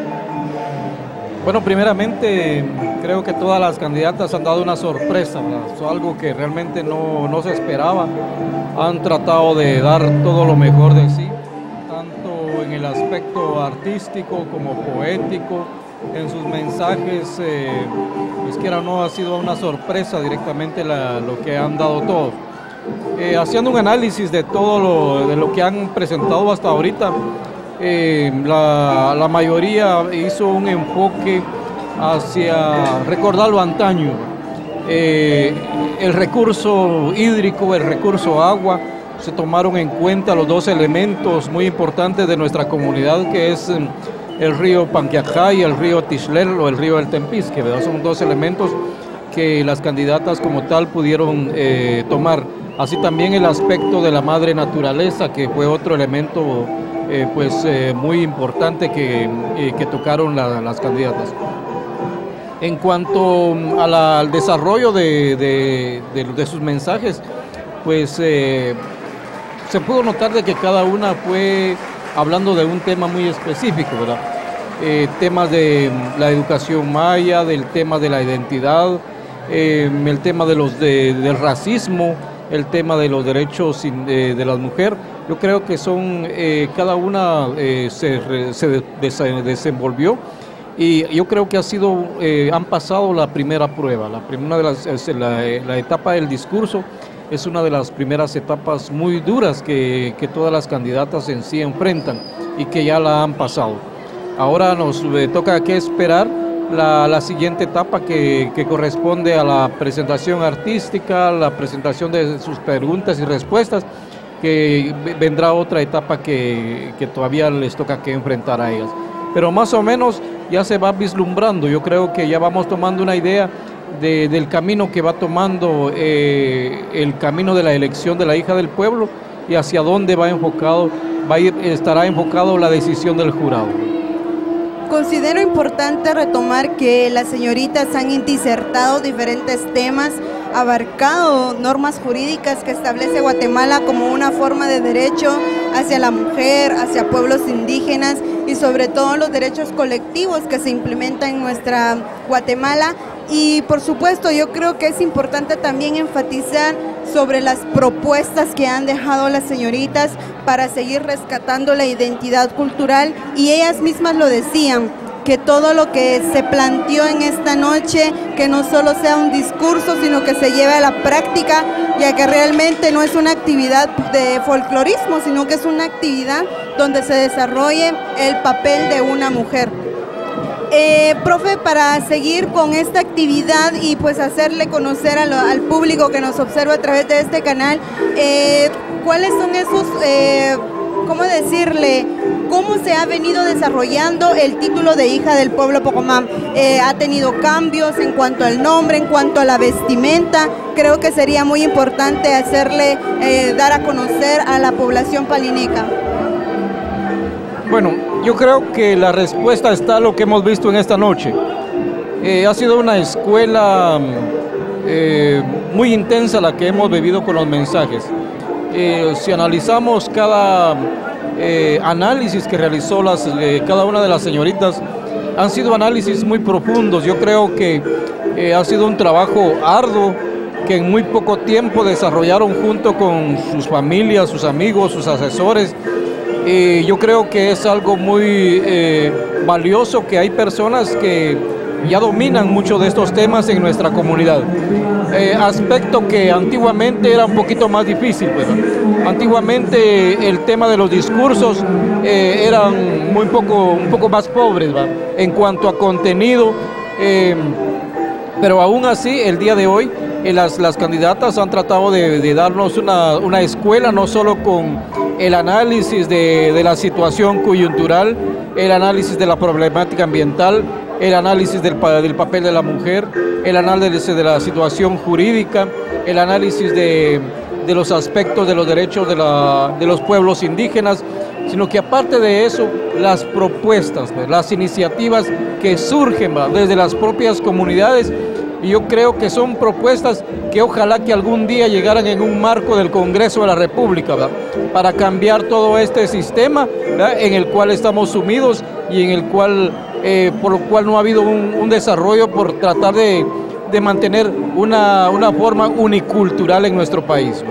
Bueno, primeramente creo que todas las candidatas han dado una sorpresa, ¿verdad? Es algo que realmente no, no se esperaba. Han tratado de dar todo lo mejor de sí, tanto en el aspecto artístico como poético, en sus mensajes, eh, pues quiera o no, ha sido una sorpresa directamente la, lo que han dado todos. Eh, haciendo un análisis de todo lo, de lo que han presentado hasta ahorita, Eh, la, la mayoría hizo un enfoque hacia recordar lo antaño, eh, el recurso hídrico, el recurso agua, se tomaron en cuenta los dos elementos muy importantes de nuestra comunidad, que es el río Panquiajá y el río Tixlel o el río del Tempisque, ¿verdad? Son dos elementos que las candidatas como tal pudieron eh, tomar, así también el aspecto de la madre naturaleza, que fue otro elemento Eh, pues eh, muy importante que, eh, que tocaron la, las candidatas. En cuanto a la, al desarrollo de, de, de, de sus mensajes, pues eh, se pudo notar de que cada una fue hablando de un tema muy específico, ¿verdad? Eh, temas de la educación maya, del tema de la identidad, eh, el tema de los de, del racismo, el tema de los derechos de, de la mujer. Yo creo que son, eh, cada una eh, se, se de, desenvolvió y yo creo que ha sido, eh, han pasado la primera prueba. La primera de las, es la, la etapa del discurso es una de las primeras etapas muy duras que, que todas las candidatas en sí enfrentan y que ya la han pasado. Ahora nos eh, toca que esperar la, la siguiente etapa que, que corresponde a la presentación artística, la presentación de sus preguntas y respuestas, que vendrá otra etapa que, que todavía les toca que enfrentar a ellas. Pero más o menos ya se va vislumbrando, yo creo que ya vamos tomando una idea de, del camino que va tomando eh, el camino de la elección de la hija del pueblo y hacia dónde va enfocado, va a ir, estará enfocado la decisión del jurado. Considero importante retomar que las señoritas han disertado diferentes temas, abarcado normas jurídicas que establece Guatemala como una forma de derecho hacia la mujer, hacia pueblos indígenas y sobre todo los derechos colectivos que se implementan en nuestra Guatemala. Y por supuesto yo creo que es importante también enfatizar sobre las propuestas que han dejado las señoritas para seguir rescatando la identidad cultural, y ellas mismas lo decían, que todo lo que se planteó en esta noche, que no solo sea un discurso, sino que se lleve a la práctica, ya que realmente no es una actividad de folclorismo, sino que es una actividad donde se desarrolle el papel de una mujer. Eh, profe, para seguir con esta actividad y pues hacerle conocer a lo, al público que nos observa a través de este canal, eh, ¿cuáles son esos, eh, cómo decirle, cómo se ha venido desarrollando el título de hija del pueblo Pocomam? Eh, ¿Ha tenido cambios en cuanto al nombre, en cuanto a la vestimenta? Creo que sería muy importante hacerle, eh, dar a conocer a la población palineca. Bueno, yo creo que la respuesta está en lo que hemos visto en esta noche. Eh, ha sido una escuela eh, muy intensa la que hemos vivido con los mensajes. Eh, si analizamos cada eh, análisis que realizó las, eh, cada una de las señoritas, han sido análisis muy profundos. Yo creo que eh, ha sido un trabajo arduo que en muy poco tiempo desarrollaron junto con sus familias, sus amigos, sus asesores. Eh, yo creo que es algo muy eh, valioso que hay personas que ya dominan mucho de estos temas en nuestra comunidad. Eh, aspecto que antiguamente era un poquito más difícil, ¿verdad? Antiguamente el tema de los discursos eh, eran muy poco, un poco más pobres, ¿verdad? En cuanto a contenido, eh, pero aún así el día de hoy eh, las, las candidatas han tratado de, de darnos una, una escuela, no solo con el análisis de, de la situación coyuntural, el análisis de la problemática ambiental, el análisis del, del papel de la mujer, el análisis de la situación jurídica, el análisis de, de los aspectos de los derechos de, la, de los pueblos indígenas, sino que aparte de eso, las propuestas, las iniciativas que surgen desde las propias comunidades. Y yo creo que son propuestas que ojalá que algún día llegaran en un marco del Congreso de la República, ¿verdad? Para cambiar todo este sistema, ¿verdad? En el cual estamos sumidos y en el cual, eh, por lo cual no ha habido un, un desarrollo por tratar de, de mantener una, una forma unicultural en nuestro país.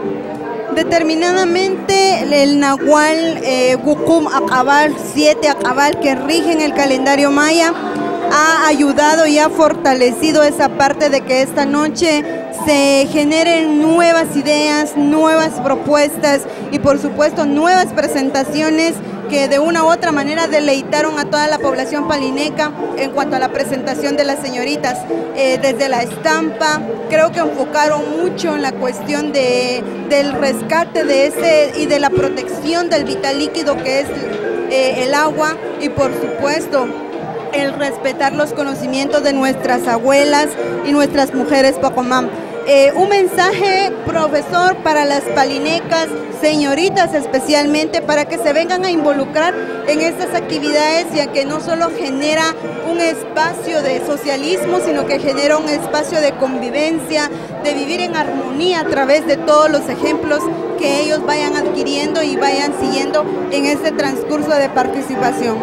Determinadamente el Nahual, eh, Gucum Acabal, siete Acabal que rigen el calendario maya, ha ayudado y ha fortalecido esa parte de que esta noche se generen nuevas ideas, nuevas propuestas y por supuesto nuevas presentaciones que de una u otra manera deleitaron a toda la población palineca en cuanto a la presentación de las señoritas. Eh, desde la estampa, creo que enfocaron mucho en la cuestión de, del rescate de ese y de la protección del vital líquido que es eh, el agua y por supuesto el respetar los conocimientos de nuestras abuelas y nuestras mujeres Pocomam. Eh, un mensaje, profesor, para las palinecas, señoritas especialmente, para que se vengan a involucrar en estas actividades, ya que no solo genera un espacio de socialismo, sino que genera un espacio de convivencia, de vivir en armonía a través de todos los ejemplos que ellos vayan adquiriendo y vayan siguiendo en este transcurso de participación.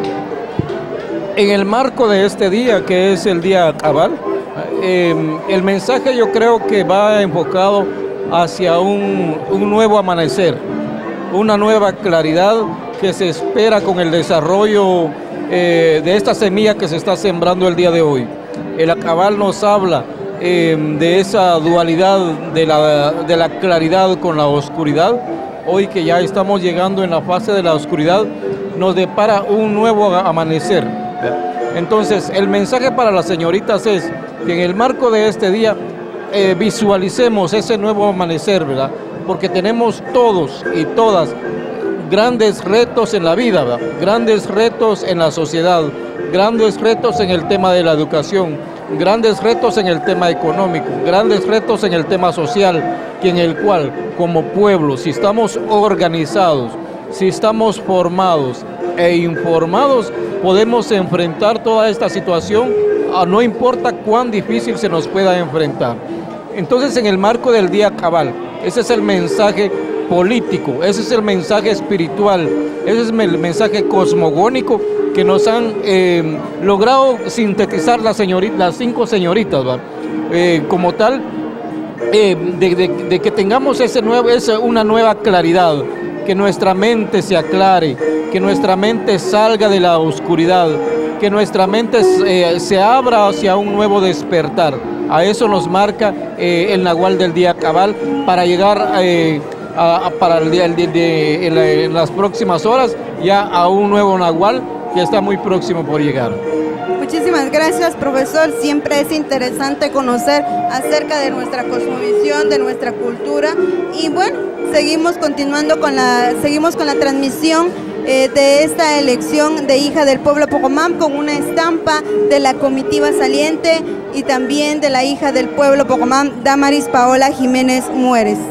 En el marco de este día, que es el día cabal, eh, el mensaje yo creo que va enfocado hacia un, un nuevo amanecer, una nueva claridad que se espera con el desarrollo eh, de esta semilla que se está sembrando el día de hoy. El cabal nos habla eh, de esa dualidad de la, de la claridad con la oscuridad. Hoy que ya estamos llegando en la fase de la oscuridad, nos depara un nuevo amanecer. Entonces, el mensaje para las señoritas es que en el marco de este día eh, visualicemos ese nuevo amanecer, ¿verdad? Porque tenemos todos y todas grandes retos en la vida, ¿verdad? Grandes retos en la sociedad, grandes retos en el tema de la educación, grandes retos en el tema económico, grandes retos en el tema social, que en el cual como pueblo, si estamos organizados, si estamos formados e informados, podemos enfrentar toda esta situación, no importa cuán difícil se nos pueda enfrentar. Entonces, en el marco del Día Cabal, ese es el mensaje político, ese es el mensaje espiritual, ese es el mensaje cosmogónico que nos han eh, logrado sintetizar las, señoritas, las cinco señoritas, eh, como tal, eh, de, de, de que tengamos ese nuevo, ese, una nueva claridad, que nuestra mente se aclare, que nuestra mente salga de la oscuridad, que nuestra mente eh, se abra hacia un nuevo despertar. A eso nos marca eh, el Nahual del Día Cabal, para llegar eh, a, a, para el día, el, de, de, en, la, en las próximas horas ya a un nuevo Nahual que está muy próximo por llegar. Muchísimas gracias, profesor. Siempre es interesante conocer acerca de nuestra cosmovisión, de nuestra cultura. Y bueno, seguimos continuando con la, seguimos con la transmisión eh, de esta elección de hija del pueblo Pocomam, con una estampa de la comitiva saliente y también de la hija del pueblo Pocomam, Damaris Paola Jiménez Mueres.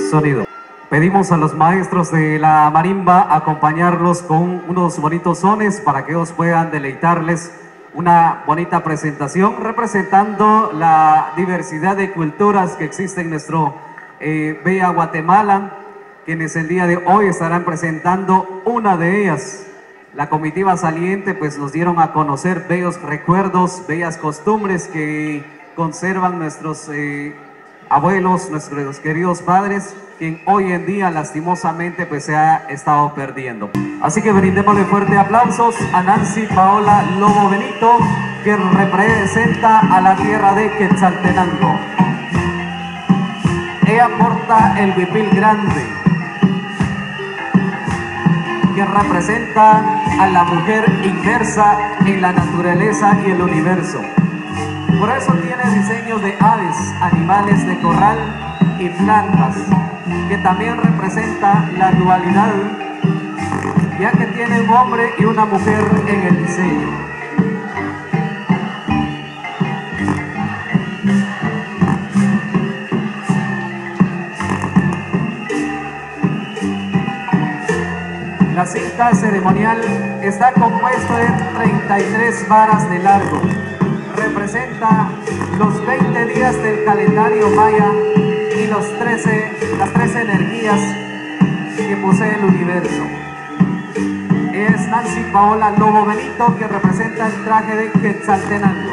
Sonido. Pedimos a los maestros de la marimba acompañarlos con unos bonitos sones para que ellos puedan deleitarles una bonita presentación representando la diversidad de culturas que existe en nuestro eh, bella Guatemala, quienes el día de hoy estarán presentando una de ellas. La comitiva saliente pues nos dieron a conocer bellos recuerdos, bellas costumbres que conservan nuestros eh, abuelos, nuestros queridos padres, quien hoy en día lastimosamente pues se ha estado perdiendo. Así que brindémosle fuerte aplausos a Nancy Paola Lobo Benito, que representa a la tierra de Quetzaltenango. Ella porta el huipil grande, que representa a la mujer inmersa en la naturaleza y el universo. Por eso tiene diseños de aves, animales de corral y plantas, que también representa la dualidad, ya que tiene un hombre y una mujer en el diseño. La cinta ceremonial está compuesto de treinta y tres varas de largo. Representa los veinte días del calendario maya y los trece, las trece energías que posee el universo. Es Nancy Paola Lobo Benito, que representa el traje de Quetzaltenango.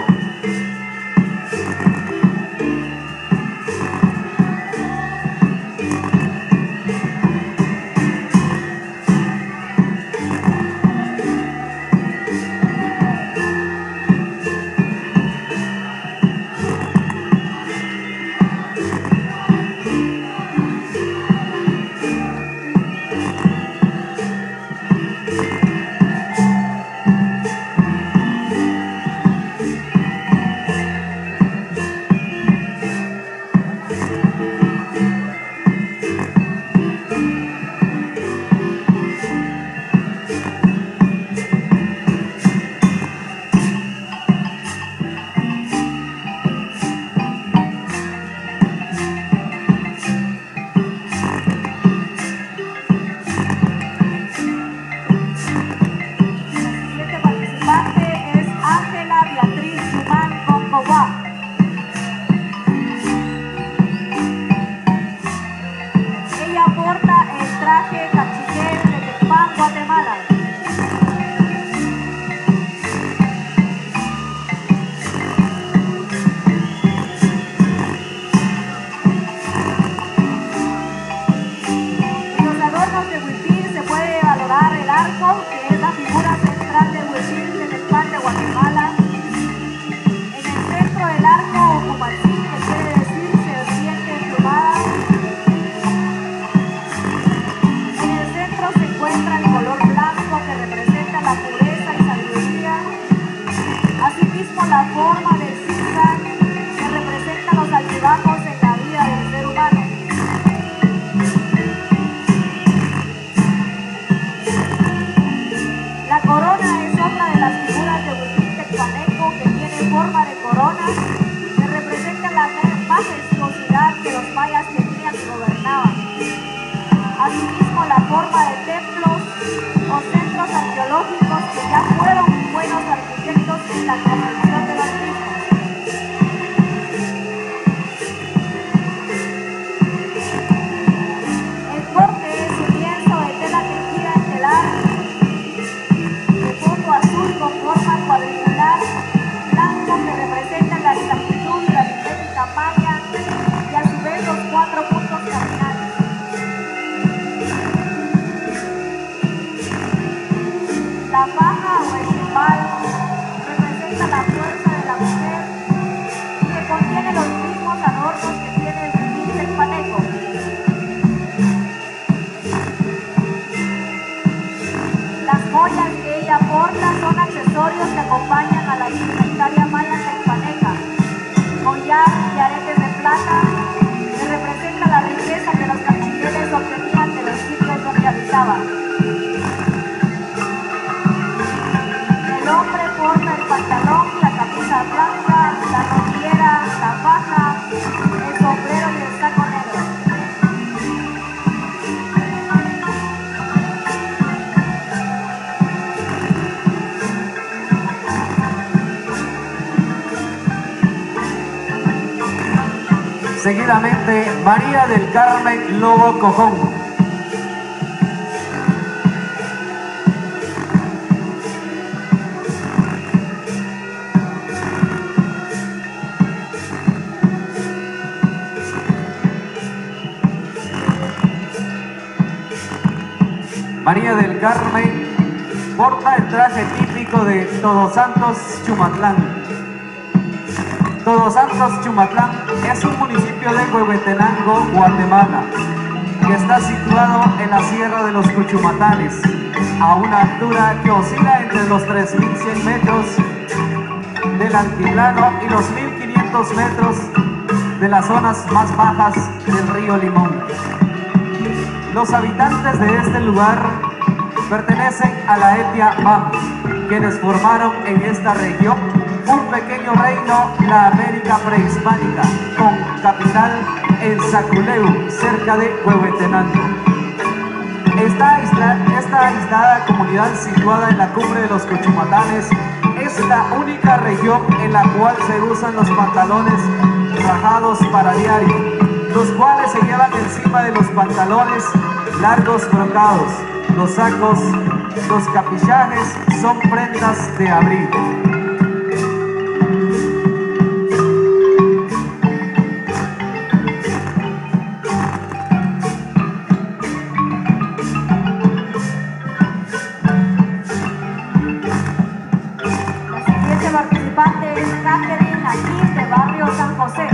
Seguidamente, María del Carmen Lobo Cojón. María del Carmen porta el traje típico de Todos Santos, Chumatlán. Todos Santos, Chumatlán es un municipio de Huehuetenango, Guatemala, que está situado en la Sierra de los Cuchumatanes, a una altura que oscila entre los tres mil cien metros del altiplano y los mil quinientos metros de las zonas más bajas del río Limón. Los habitantes de este lugar pertenecen a la etnia Mam, quienes formaron en esta región un pequeño reino, la América prehispánica, con capital en Saculeu, cerca de Huehuetenango. Esta, isla, esta aislada comunidad situada en la cumbre de los Cuchumatanes es la única región en la cual se usan los pantalones rajados para diario, los cuales se llevan encima de los pantalones largos brocados. Los sacos, los capillajes son prendas de abrigo. La siguiente participante es Catherine, aquí de Barrio San José.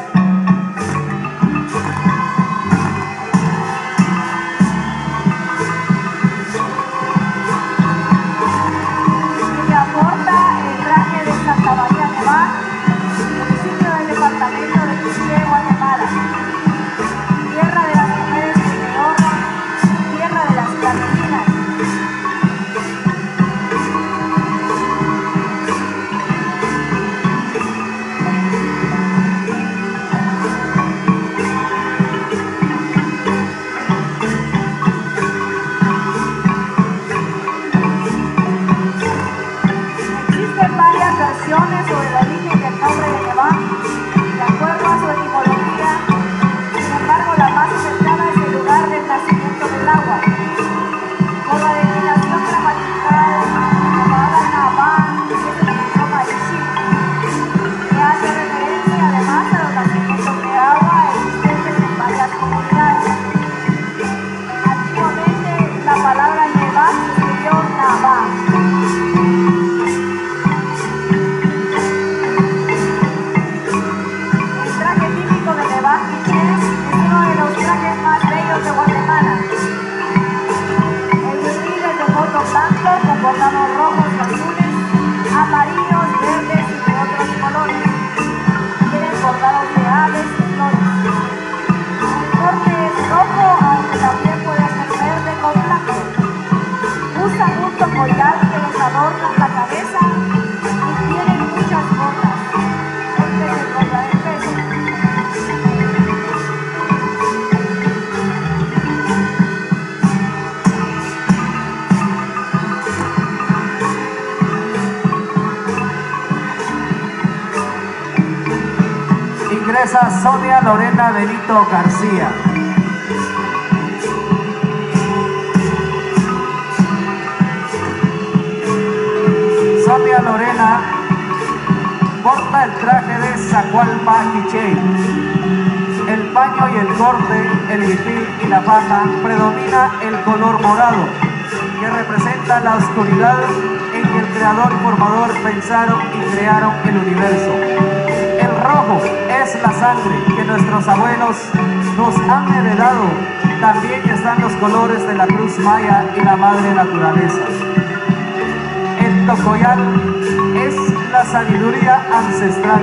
Sonia Lorena Benito García. Sonia Lorena porta el traje de Zacualpa Quiché. El paño y el corte, el huipil y la faja predomina el color morado, que representa la oscuridad en que el creador y formador pensaron y crearon el universo. El rojo es la sangre que nuestros abuelos nos han heredado. También están los colores de la cruz maya y la madre naturaleza. El tocoyal es la sabiduría ancestral.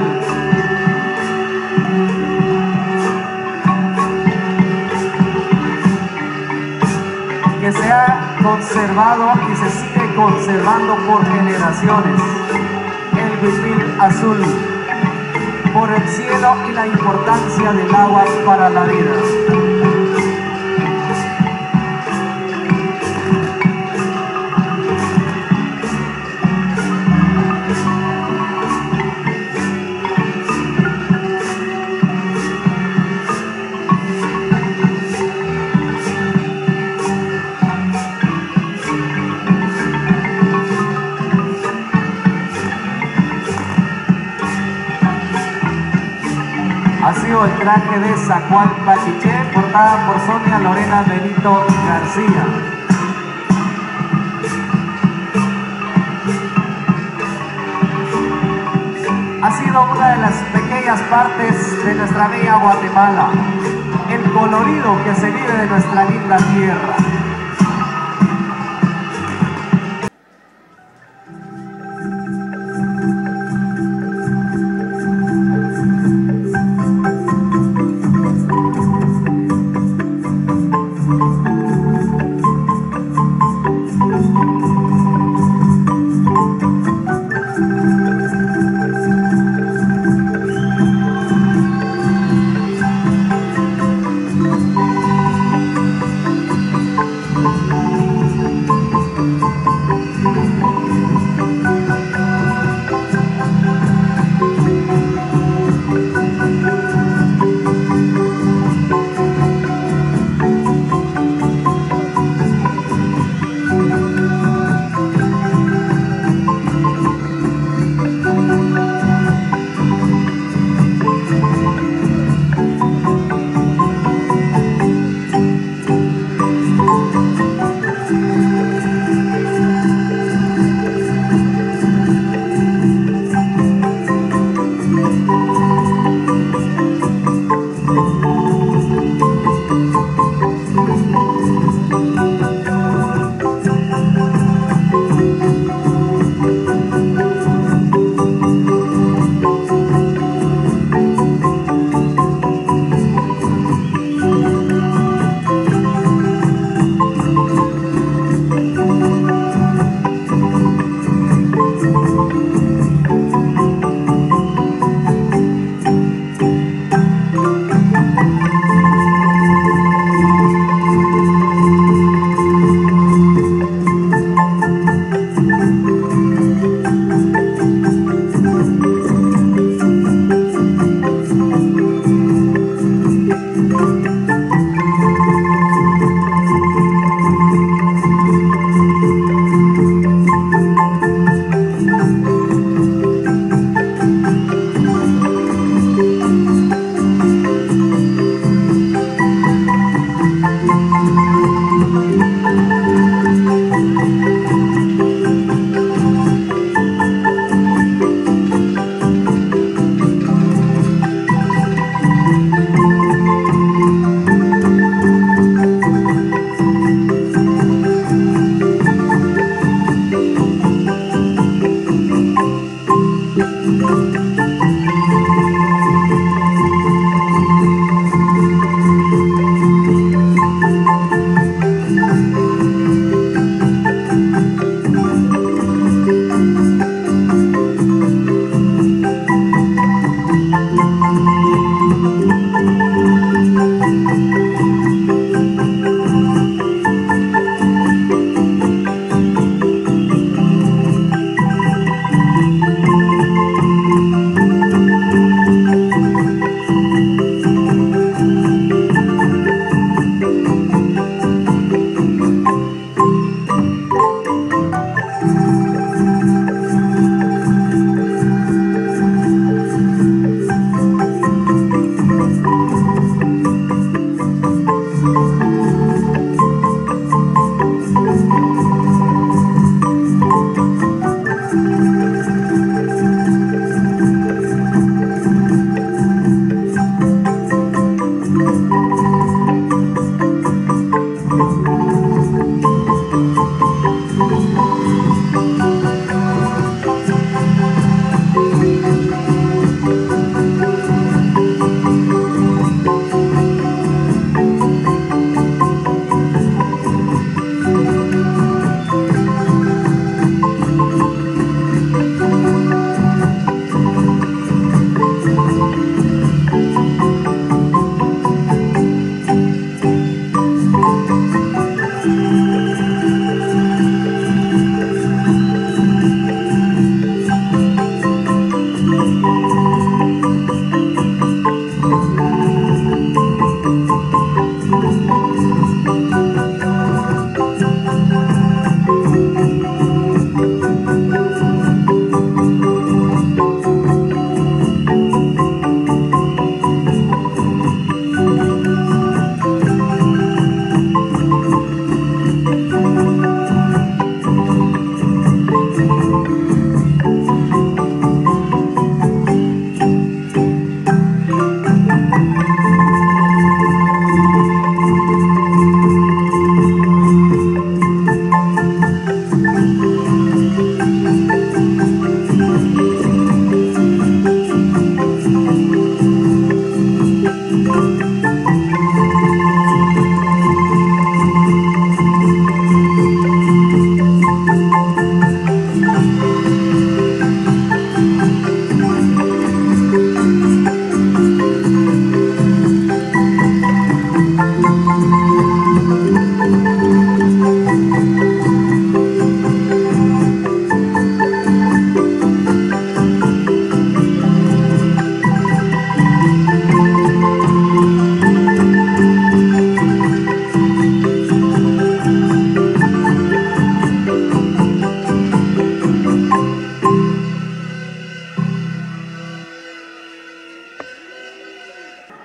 Que se ha conservado y se sigue conservando por generaciones. El huipil azul, por el cielo y la importancia del agua para la vida. ha sido el traje de Zacualpa Chiché, portada por Sonia Lorena Benito García. Ha sido una de las pequeñas partes de nuestra bella Guatemala, el colorido que se vive de nuestra linda tierra.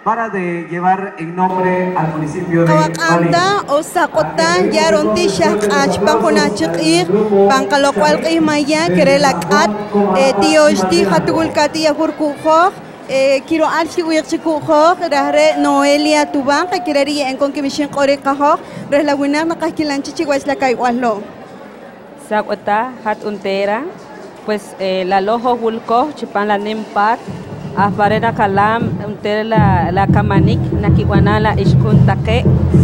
para de llevar en nombre al municipio de Kawakanta o Sakotan yaron tishak achpan kunachik pankalokwal qimaya kerelakat tioshti hatugulkati yahurkujoj kiro alchi uyakchikujoj rahre Noelia Tuban kakirari en con kimishin qorikajoj rehlawinak nakaskilanchi chihuaslakaiwaslo. Sakota hat untera pues eh, la lojo wulko chipan la nimpat afarera kalam unter la la kamanik nakiwana la ishkuntake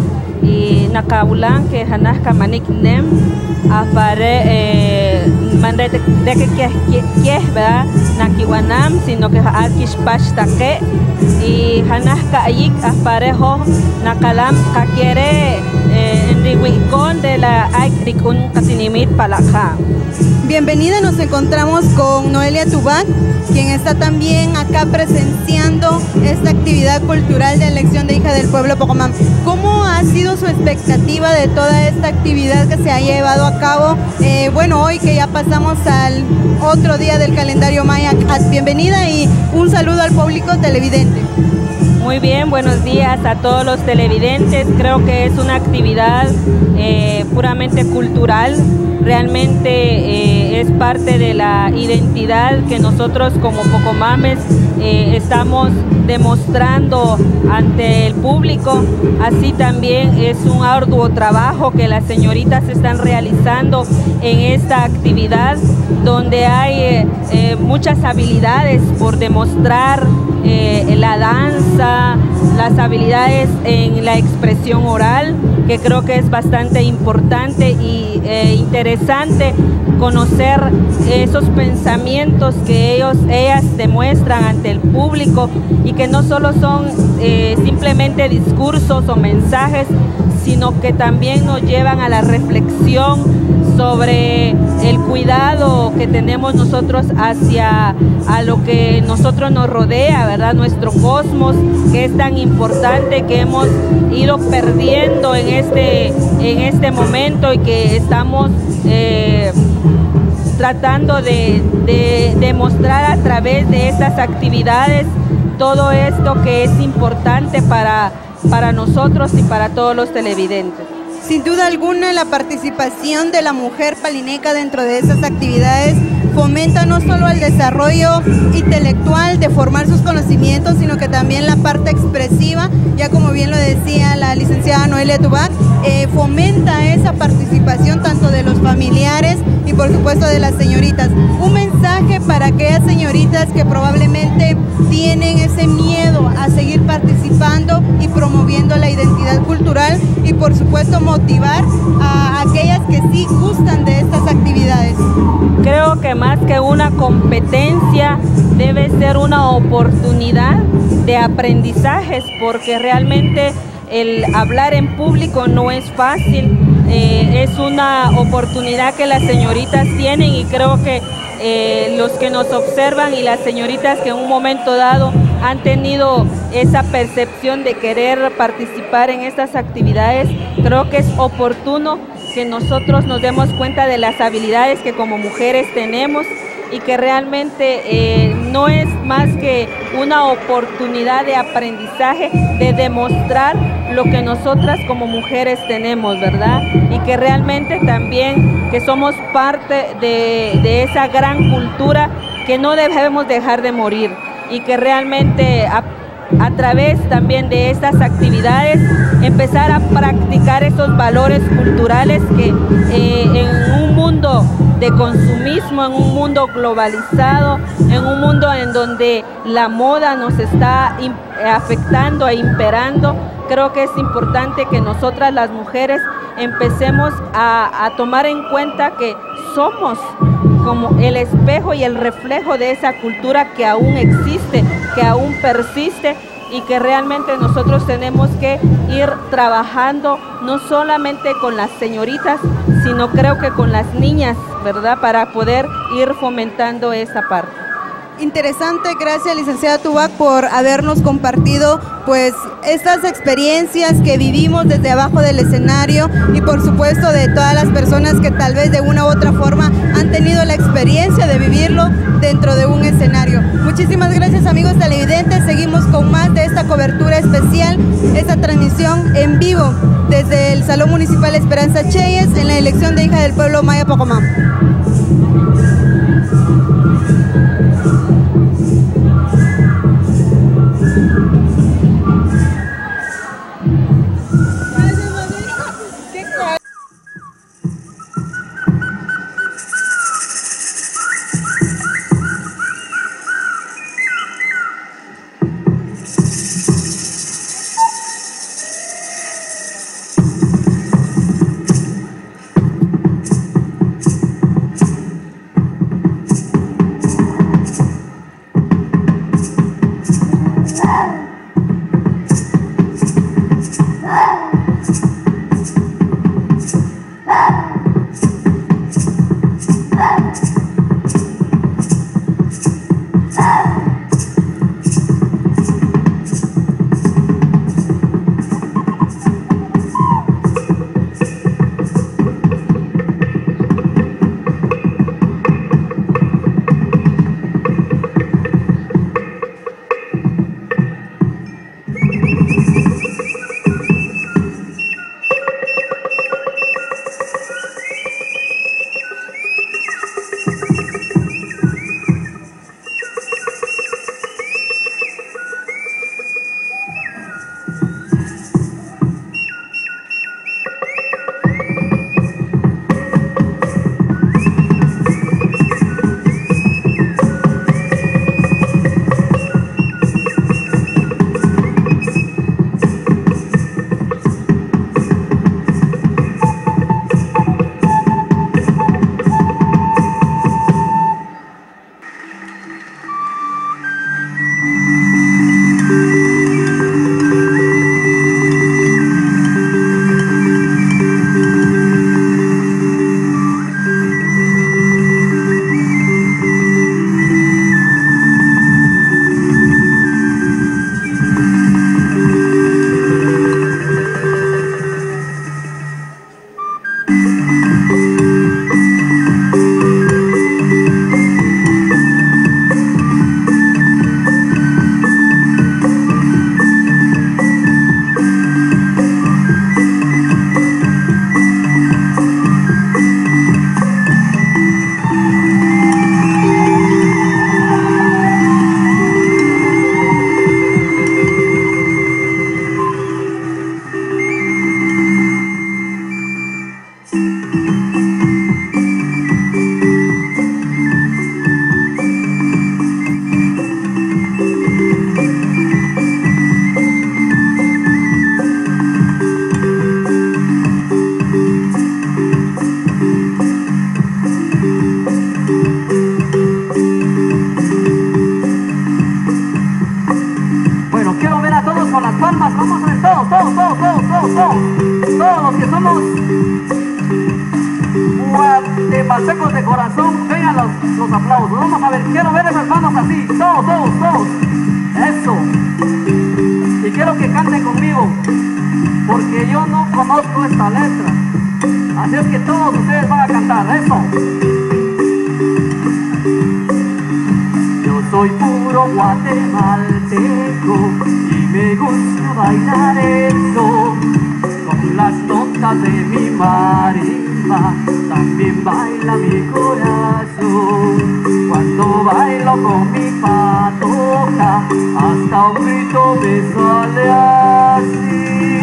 y nakaulan que hanah kamanik nem afare eh, mande de que que que verdad nakiwanam sino que alkish pashtake y hanah kaik afarejo nakalam kakiere en riwikon de la aikrikun katinimit palakha. Bienvenida, nos encontramos con Noelia Tuban, quien está también acá presenciando esta actividad cultural de elección de hija del pueblo Pocomam. ¿Cómo ha sido su expectativa de toda esta actividad que se ha llevado a cabo? Eh, bueno, hoy que ya pasamos al otro día del calendario maya. Bienvenida y un saludo al público televidente. Muy bien, buenos días a todos los televidentes. Creo que es una actividad eh, puramente cultural. Realmente eh, es parte de la identidad que nosotros como Pocomames eh, estamos demostrando ante el público. Así también es un arduo trabajo que las señoritas están realizando en esta actividad, donde hay eh, eh, muchas habilidades por demostrar, eh, la danza, las habilidades en la expresión oral, que creo que es bastante importante y eh, interesante conocer esos pensamientos que ellos, ellas demuestran ante el público y que no solo son eh, simplemente discursos o mensajes, sino que también nos llevan a la reflexión sobre el cuidado que tenemos nosotros hacia a lo que nosotros nos rodea, ¿verdad? Nuestro cosmos, que es tan importante, que hemos ido perdiendo en este, en este momento y que estamos eh, tratando de, de demostrar a través de estas actividades todo esto que es importante para, para nosotros y para todos los televidentes. Sin duda alguna, la participación de la mujer palineca dentro de estas actividades fomenta no solo el desarrollo intelectual de formar sus conocimientos, sino que también la parte expresiva, ya como bien lo decía la licenciada Noelia Tuban, eh, fomenta esa participación tanto de los familiares y por supuesto de las señoritas. Un mensaje para aquellas señoritas que probablemente tienen ese miedo a seguir participando y promoviendo la identidad cultural y por supuesto motivar a aquellas que sí gustan de estas actividades. Creo que más que una competencia debe ser una oportunidad de aprendizajes, porque realmente el hablar en público no es fácil, eh, es una oportunidad que las señoritas tienen y creo que eh, los que nos observan y las señoritas que en un momento dado han tenido esa percepción de querer participar en estas actividades, creo que es oportuno que nosotros nos demos cuenta de las habilidades que como mujeres tenemos y que realmente eh, no es más que una oportunidad de aprendizaje, de demostrar lo que nosotras como mujeres tenemos, ¿verdad? Y que realmente también que somos parte de, de esa gran cultura que no debemos dejar de morir y que realmente a, a través también de estas actividades empezar a practicar esos valores culturales que eh, en un mundo de consumismo, en un mundo globalizado, en un mundo en donde la moda nos está afectando e imperando, creo que es importante que nosotras las mujeres empecemos a, a tomar en cuenta que somos como el espejo y el reflejo de esa cultura que aún existe, que aún persiste y que realmente nosotros tenemos que ir trabajando no solamente con las señoritas, sino creo que con las niñas, ¿verdad? Para poder ir fomentando esa parte. Interesante, gracias licenciada Tubac por habernos compartido pues estas experiencias que vivimos desde abajo del escenario y por supuesto de todas las personas que tal vez de una u otra forma han tenido la experiencia experiencia de vivirlo dentro de un escenario. Muchísimas gracias, amigos televidentes. Seguimos con más de esta cobertura especial, esta transmisión en vivo desde el Salón Municipal Esperanza Cheyes en la elección de hija del pueblo Maya Pocomán. todos los que somos guatemaltecos de corazón, vengan los, los aplausos. Vamos a ver, quiero ver a las manos así, todos, todos, todos. Eso. Y quiero que canten conmigo, porque yo no conozco esta letra. Así es que todos ustedes van a cantar, eso. Yo soy puro guatemalteco y me gusta bailar eso. Con las notas de mi marimba también baila mi corazón. Cuando bailo con mi patoja, hasta un grito me sale así.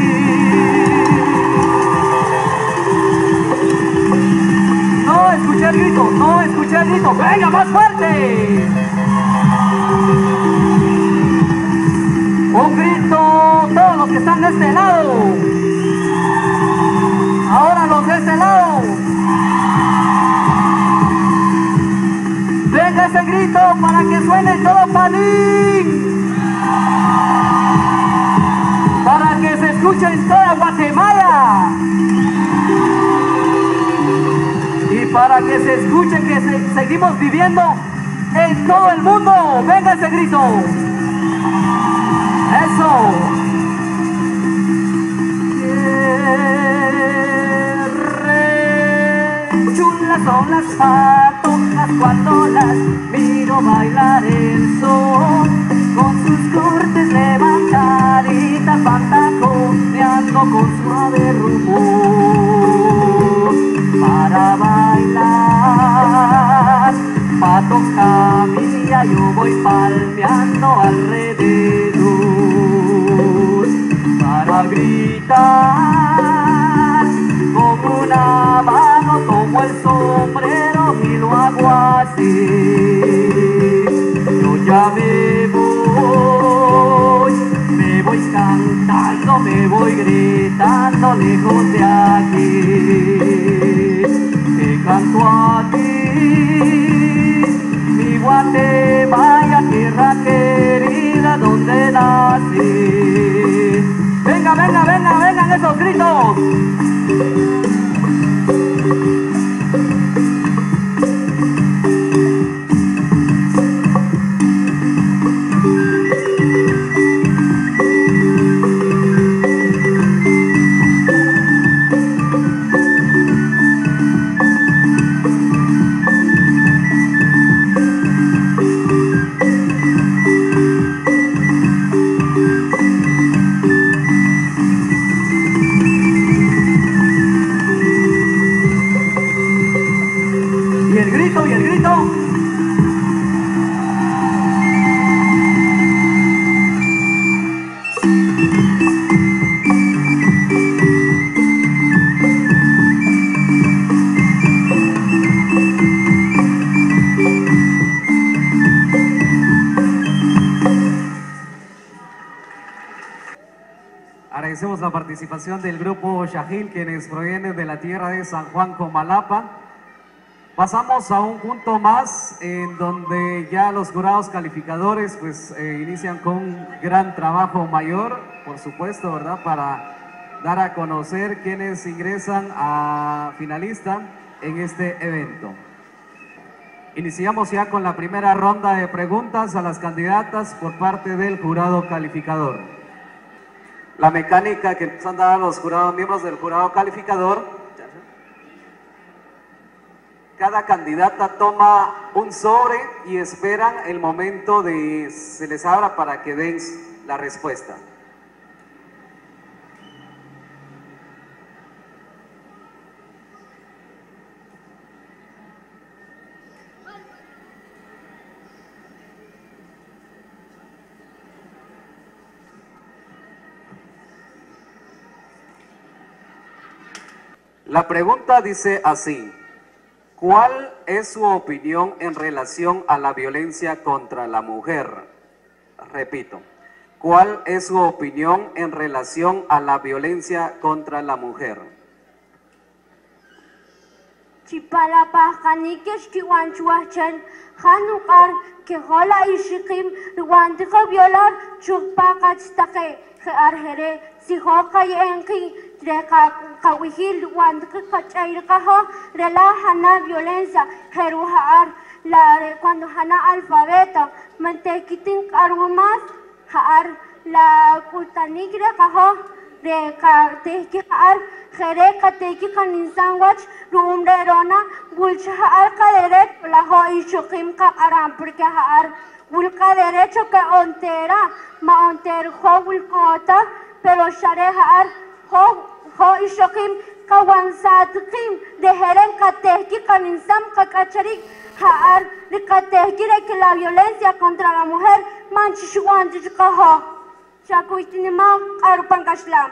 No escuché el grito, no escuché el grito. ¡Venga, más fuerte! Un grito, todos los que están de este lado. Ahora los de este lado. Venga ese grito para que suene todo Palín. Para que se escuche en toda Guatemala. Y para que se escuche que se, seguimos viviendo en todo el mundo. Venga ese grito. Eso. Qué re chulas son las patojas cuando las miro bailar el sol, con sus cortes levantaditas van taconeando con suave rumor. Para bailar, patos camilla, yo voy palmeando alrededor. Para gritar, con una mano tomo el sombrero y lo hago así. Yo ya me voy, me voy cantando, me voy gritando lejos de aquí. Te canto a ti, mi Guatemala, tierra querida donde nací. Venga, venga, venga, vengan esos gritos. Agradecemos la participación del grupo Shahil, quienes provienen de la tierra de San Juan Comalapa. Pasamos a un punto más en donde ya los jurados calificadores pues eh, inician con un gran trabajo mayor, por supuesto, ¿verdad? Para dar a conocer quienes ingresan a finalista en este evento. Iniciamos ya con la primera ronda de preguntas a las candidatas por parte del jurado calificador. La mecánica que nos han dado los jurados, miembros del jurado calificador: cada candidata toma un sobre y esperan el momento de se les abra para que den la respuesta. La pregunta dice así: ¿cuál es su opinión en relación a la violencia contra la mujer? Repito, ¿cuál es su opinión en relación a la violencia contra la mujer? Chipalapa Hanikesh Kiwanchuachan Hanukar Kehola Ishikim Rwandika Violar Chupakachtake Arhere Sihoka Yenki Reka Kawihil Rwandika Kachairkaho Rela Hana Violencia Jeruhar la cuando Hana alfabeta Mantekitin Arumas Har la Kultanigre Kaho Reka Tehkihar Jere Kateki Kaninsanwach Rumre Rona Bulcha Arca Derecho la Ho Ishukim Ka Aram porque Har Bulka Derecho que ontera Ma onter Ho Bulkota pero Share Har Ho Ho Ishukim Kawansatkim de Jeren Kateki Kaninsam Kakacharik Har de Kateki que la violencia contra la mujer Manchishuanchikaho Shakuitinima Arupangashlam.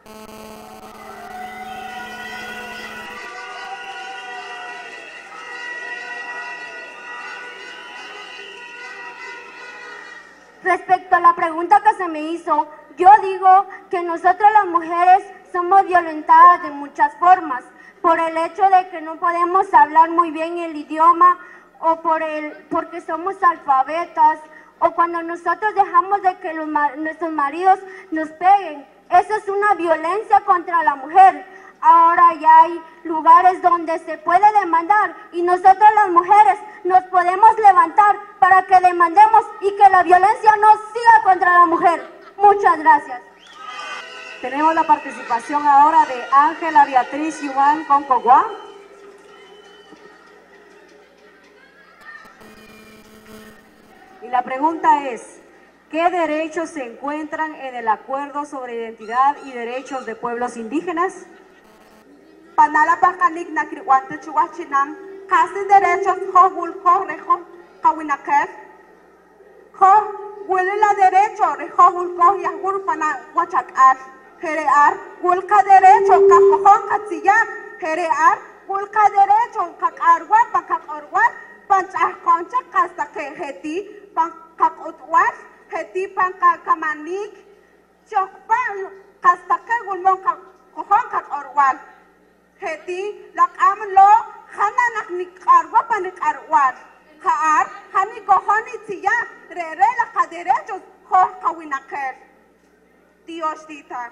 Respecto a la pregunta que se me hizo, yo digo que nosotras las mujeres somos violentadas de muchas formas, por el hecho de que no podemos hablar muy bien el idioma, o por el, porque somos alfabetas, o cuando nosotros dejamos de que los, nuestros maridos nos peguen. Eso es una violencia contra la mujer. Ahora ya hay lugares donde se puede demandar y nosotros las mujeres nos podemos levantar para que demandemos y que la violencia no siga contra la mujer. Muchas gracias. Tenemos la participación ahora de Ángela Beatriz Yuan Concogua. Y la pregunta es, ¿qué derechos se encuentran en el Acuerdo sobre Identidad y Derechos de Pueblos Indígenas? Panala Bakanik Nakriwante Chuachinam, casi derechos Hogul Correjo, Kawinaker, Ho, huele la derecho, Rehogul Koyagur Pana Huachakar, Jerear, Hulka derecho, Kakojon Katsiyak, Jerear, Hulka derecho, Kakarwa, Pakakorwa, Panchah Concha, Kasta Keheti, Pankakotwas, Heti Pankakamanik, Chokpan, Kasta Kegulmon Kakojon Kakorwal. Heti lak am lo hana nak nikarwa panikarwar haar hani kohoni tiya re re la kaderechos ho kawinaker Dios tita.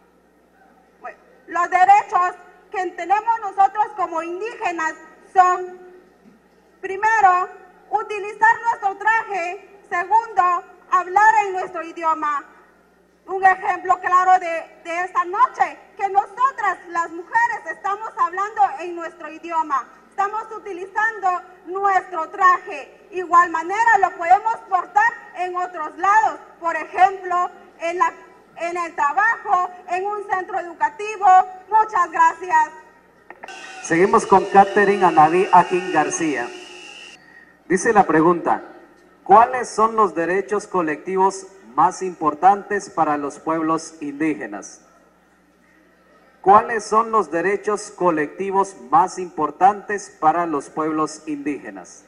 Los derechos que tenemos nosotros como indígenas son, primero, utilizar nuestro traje; segundo, hablar en nuestro idioma. Un ejemplo claro de, de esta noche, que nosotras las mujeres estamos hablando en nuestro idioma, estamos utilizando nuestro traje. Igual manera lo podemos portar en otros lados, por ejemplo, en, la, en el trabajo, en un centro educativo. Muchas gracias. Seguimos con Catherine Anaví Akin García. Dice la pregunta, ¿cuáles son los derechos colectivos más importantes para los pueblos indígenas? ¿Cuáles son los derechos colectivos más importantes para los pueblos indígenas?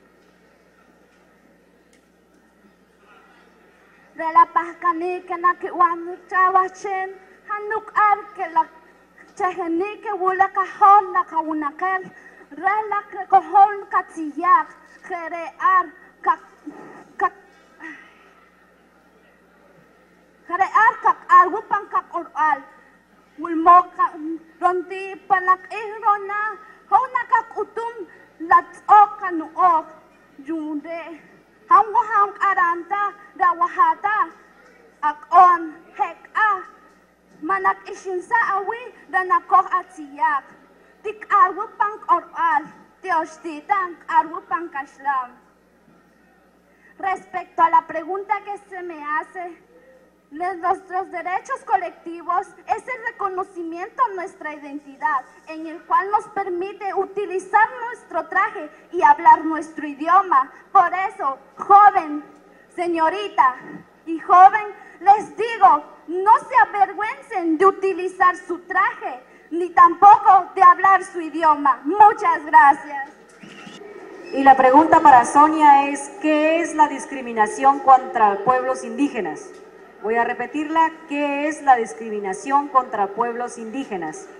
Karear kak algu pangkak oral, ulmo ronti panak ihrona, hau nakak utum lats ok kanu ok, junde, hamgo ham aranta rawahata, ak on hek a, manak ishinsa awi danakok atiyak, tik algu pank oral, teostitan algu pankashlam. Respecto a la pregunta que se me hace, nuestros derechos colectivos es el reconocimiento a nuestra identidad, en el cual nos permite utilizar nuestro traje y hablar nuestro idioma. Por eso, joven, señorita y joven, les digo, no se avergüencen de utilizar su traje, ni tampoco de hablar su idioma. Muchas gracias. Y la pregunta para Sonia es, ¿qué es la discriminación contra pueblos indígenas? Voy a repetirla, ¿qué es la discriminación contra pueblos indígenas?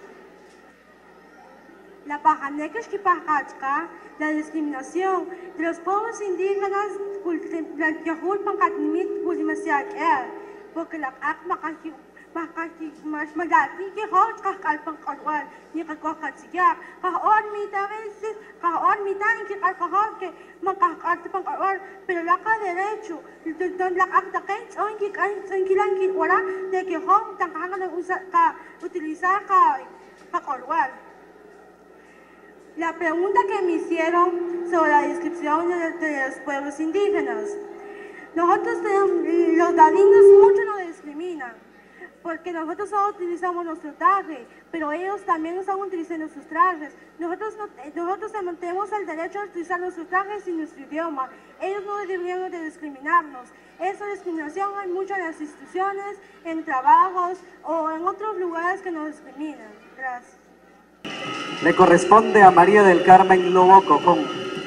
La la discriminación de los pueblos indígenas, porque la magati ke hot ka kalpang kalwal ni ka ko katsiya ka on mi ta veces ka on mi ta ki ka ka ke makakart pang kalwal pero la ka derecho don la akta ke on ki ka tranquilan ki wala de que hom tan ka na usa ka utilizar ka ka kalwal. La pregunta que me hicieron sobre la descripción de, de los pueblos indígenas, nosotros tenemos, los dadinos mucho nos discriminan, porque nosotros solo utilizamos nuestro traje, pero ellos también están utilizando sus trajes. Nosotros, no, nosotros tenemos el derecho a utilizar nuestros trajes y nuestro idioma. Ellos no deberían de discriminarnos. Esa discriminación hay mucho en las instituciones, en trabajos o en otros lugares que nos discriminan. Gracias. Le corresponde a María del Carmen Lobo Cocón.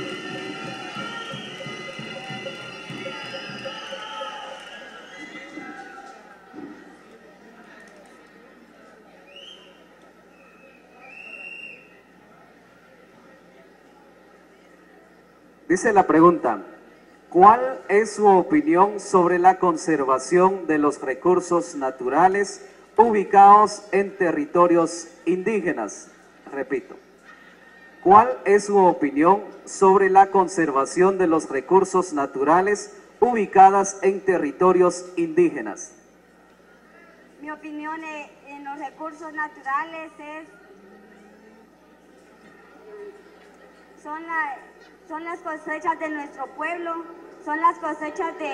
Dice la pregunta, ¿cuál es su opinión sobre la conservación de los recursos naturales ubicados en territorios indígenas? Repito, ¿cuál es su opinión sobre la conservación de los recursos naturales ubicadas en territorios indígenas? Mi opinión en los recursos naturales es son, la, son las cosechas de nuestro pueblo, son las cosechas de...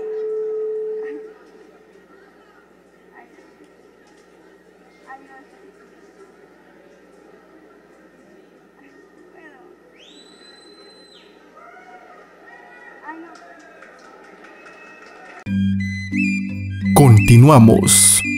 Ay, ay, no sé. Ay, no puedo. Ay, no. Continuamos.